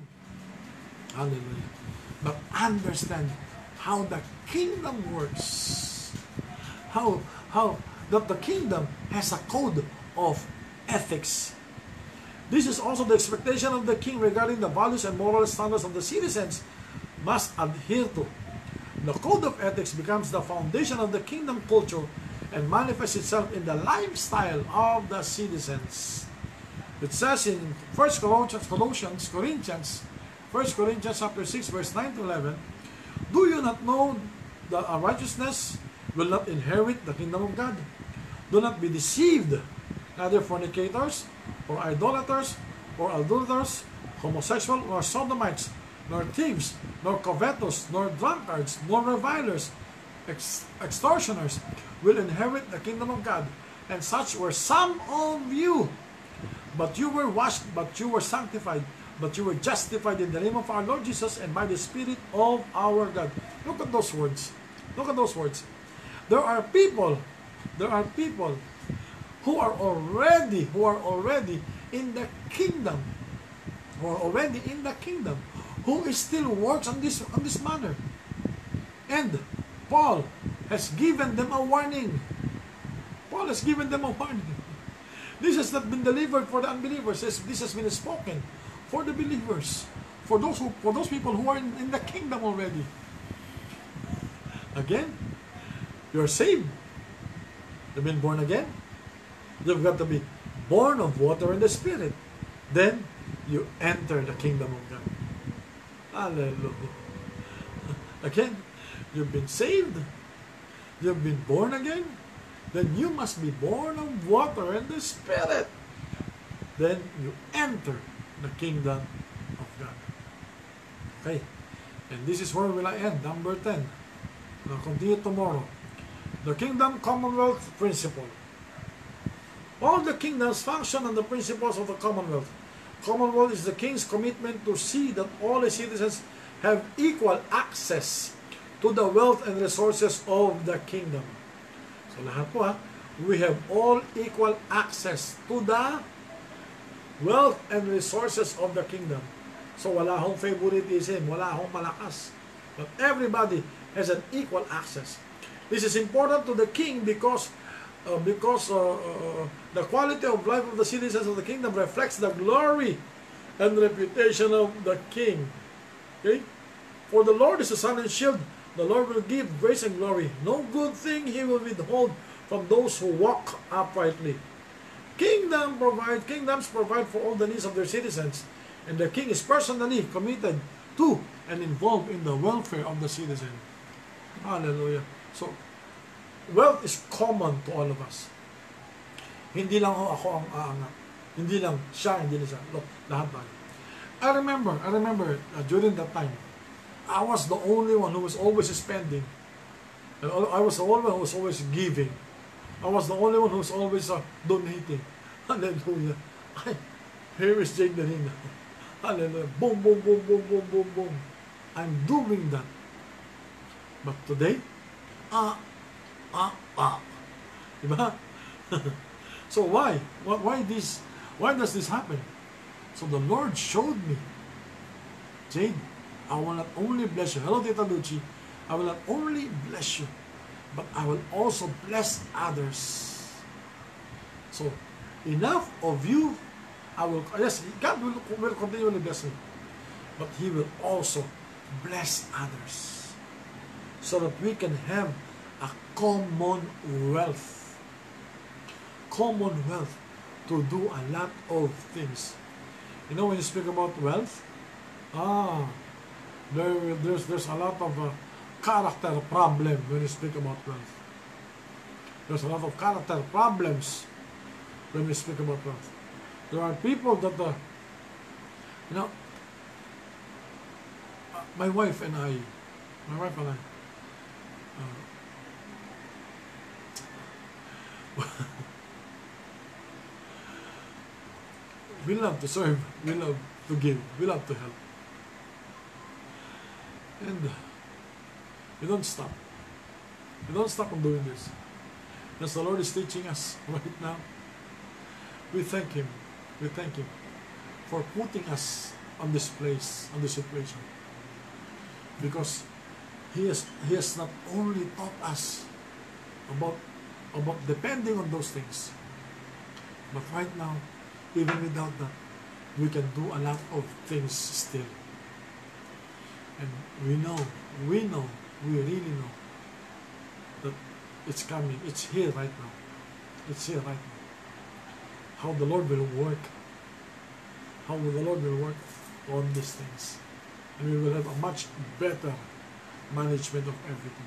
hallelujah. But understand how the kingdom works. How how that the kingdom has a code of ethics. This is also the expectation of the king regarding the values and moral standards of the citizens must adhere to. The code of ethics becomes the foundation of the kingdom culture and manifests itself in the lifestyle of the citizens. It says in First Corinthians, Colossians, Corinthians, First Corinthians chapter six, verse nine to eleven, do you not know that a righteousness will not inherit the kingdom of God? Do not be deceived. Neither fornicators, or idolaters, or adulterers, homosexual, or sodomites, nor thieves, nor covetous, nor drunkards, nor revilers, ex extortioners will inherit the kingdom of God. And such were some of you. But you were washed, but you were sanctified, but you were justified in the name of our Lord Jesus and by the Spirit of our God. Look at those words. Look at those words. There are people, there are people who are already, who are already in the kingdom, who are already in the kingdom, who is still works on this on this manner. And Paul has given them a warning. Paul has given them a warning. This has not been delivered for the unbelievers. This has been spoken for the believers, for those who, for those people who are in, in the kingdom already. Again, you're saved. You've been born again. You've got to be born of water and the Spirit. Then you enter the kingdom of God. Hallelujah. Again, you've been saved. You've been born again. Then you must be born of water and the Spirit. Then you enter the kingdom of God. Okay. And this is where will I end. Number ten. I'll continue tomorrow. The kingdom commonwealth principle. All the kingdoms function on the principles of the commonwealth. Commonwealth is the king's commitment to see that all his citizens have equal access to the wealth and resources of the kingdom. So lahat po ha, we have all equal access to the wealth and resources of the kingdom. So wala hong favoritism, wala hong malakas. But everybody has an equal access. This is important to the king because uh, because uh, uh, the quality of life of the citizens of the kingdom reflects the glory and reputation of the king. Okay? For the Lord is a sun and shield. The Lord will give grace and glory. No good thing he will withhold from those who walk uprightly. Kingdom provide, kingdoms provide for all the needs of their citizens, and the king is personally committed to and involved in the welfare of the citizen. Hallelujah. So, wealth is common to all of us. Hindi lang ho ako ang aangat. Hindi lang siya, hindi lang siya. Look, lahat tayo. I remember, I remember uh, during that time, I was the only one who was always spending. And I was the only one who was always giving. I was the only one who was always uh, donating. Hallelujah. Ay, here is Jake Darina. Hallelujah. Boom, boom, boom, boom, boom, boom, boom. I'm doing that. But today, ah, ah, ah. Diba? So why? Why this? Why does this happen? So the Lord showed me, Jade, I will not only bless you. Hello, Tita Lucy. I will not only bless you, but I will also bless others. So, enough of you, I will, yes, God will, will continually bless me, but He will also bless others, so that we can have a common wealth. Common wealth to do a lot of things. You know, when you speak about wealth, ah, there, there's, there's a lot of uh, character problem when you speak about wealth. There's a lot of character problems when we speak about wealth. There are people that, uh, you know, uh, my wife and I, my wife and I, uh, we love to serve, we love to give, we love to help. And uh, we don't stop. We don't stop on doing this. As the Lord is teaching us right now, we thank Him. We thank Him for putting us on this place, on this situation. Because He has, He has not only taught us about, about depending on those things, but right now, even without that, we can do a lot of things still. And we know, we know, we really know that it's coming, it's here right now. It's here right now. How the Lord will work. How the Lord will work on these things. And we will have a much better management of everything.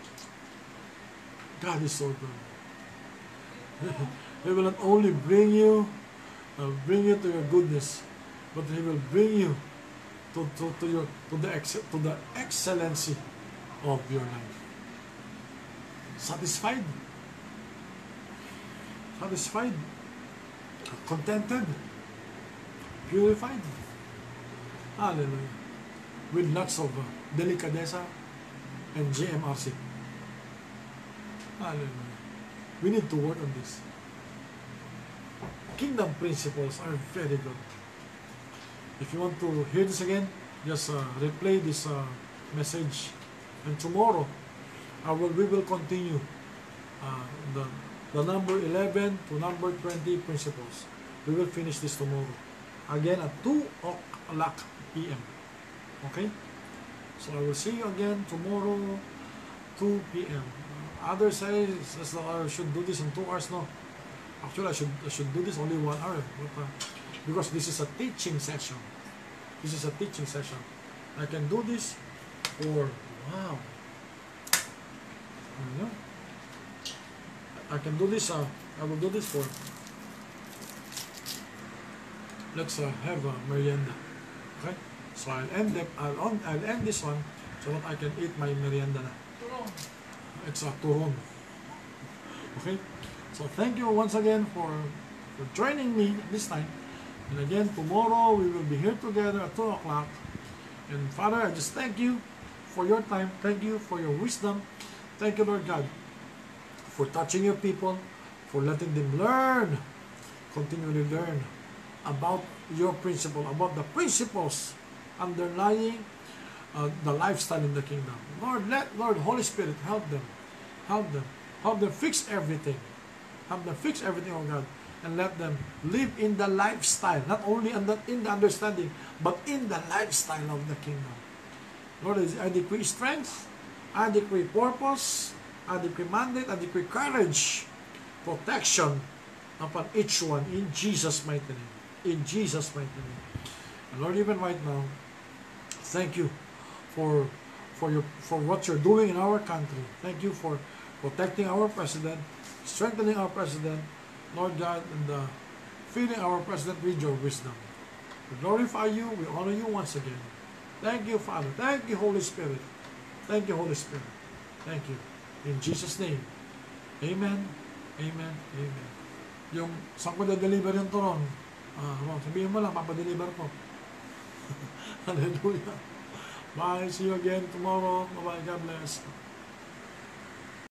God is so good. He will not only bring you, uh, bring you to your goodness, but He will bring you to, to, to, your, to, the, ex to the excellency of your life. Satisfied. Satisfied. Contented. Purified. Hallelujah. With lots of uh, delicadeza and G M R C. Hallelujah. We need to work on this. Kingdom principles are very good. If you want to hear this again, just uh, replay this uh, message. And tomorrow, I will, we will continue uh, the, the number eleven to number twenty principles. We will finish this tomorrow. Again at two o'clock p m Okay? So I will see you again tomorrow, two p m Others say I should do this in two hours. No. Actually, I should, I should do this only one hour. But, uh, because this is a teaching session. This is a teaching session. I can do this for, wow. I know. I can do this, uh, I will do this for, let's uh, have a merienda. Okay? So I'll end, the, I'll, on, I'll end this one so that I can eat my merienda na. It's a turong. Okay? So thank you once again for, for joining me this time. And again, tomorrow we will be here together at two o'clock. And Father, I just thank you for your time. Thank you for your wisdom. Thank you, Lord God, for touching your people, for letting them learn, continually learn about your principle, about the principles underlying uh, the lifestyle in the kingdom. Lord, let, Lord, Holy Spirit, help them. Help them. Help them fix everything. Help them fix everything, oh God. And let them live in the lifestyle, not only in the, in the understanding, but in the lifestyle of the kingdom. Lord, I decree strength, I decree purpose, I decree mandate, I decree courage, protection upon each one in Jesus' mighty name. In Jesus' mighty name. And Lord, even right now, thank you for for your for what you're doing in our country. Thank you for protecting our president, strengthening our president, Lord God, and uh, filling our president with your wisdom. We glorify you, we honor you once again. Thank you, Father. Thank you, Holy Spirit. Thank you, Holy Spirit. Thank you. In Jesus' name. Amen. Amen. Amen. Yung saan ko na-deliver yung turon? Ah, sabihin mo lang, papadeliver ko. Hallelujah. Bye. See you again tomorrow. Bye-bye. God bless.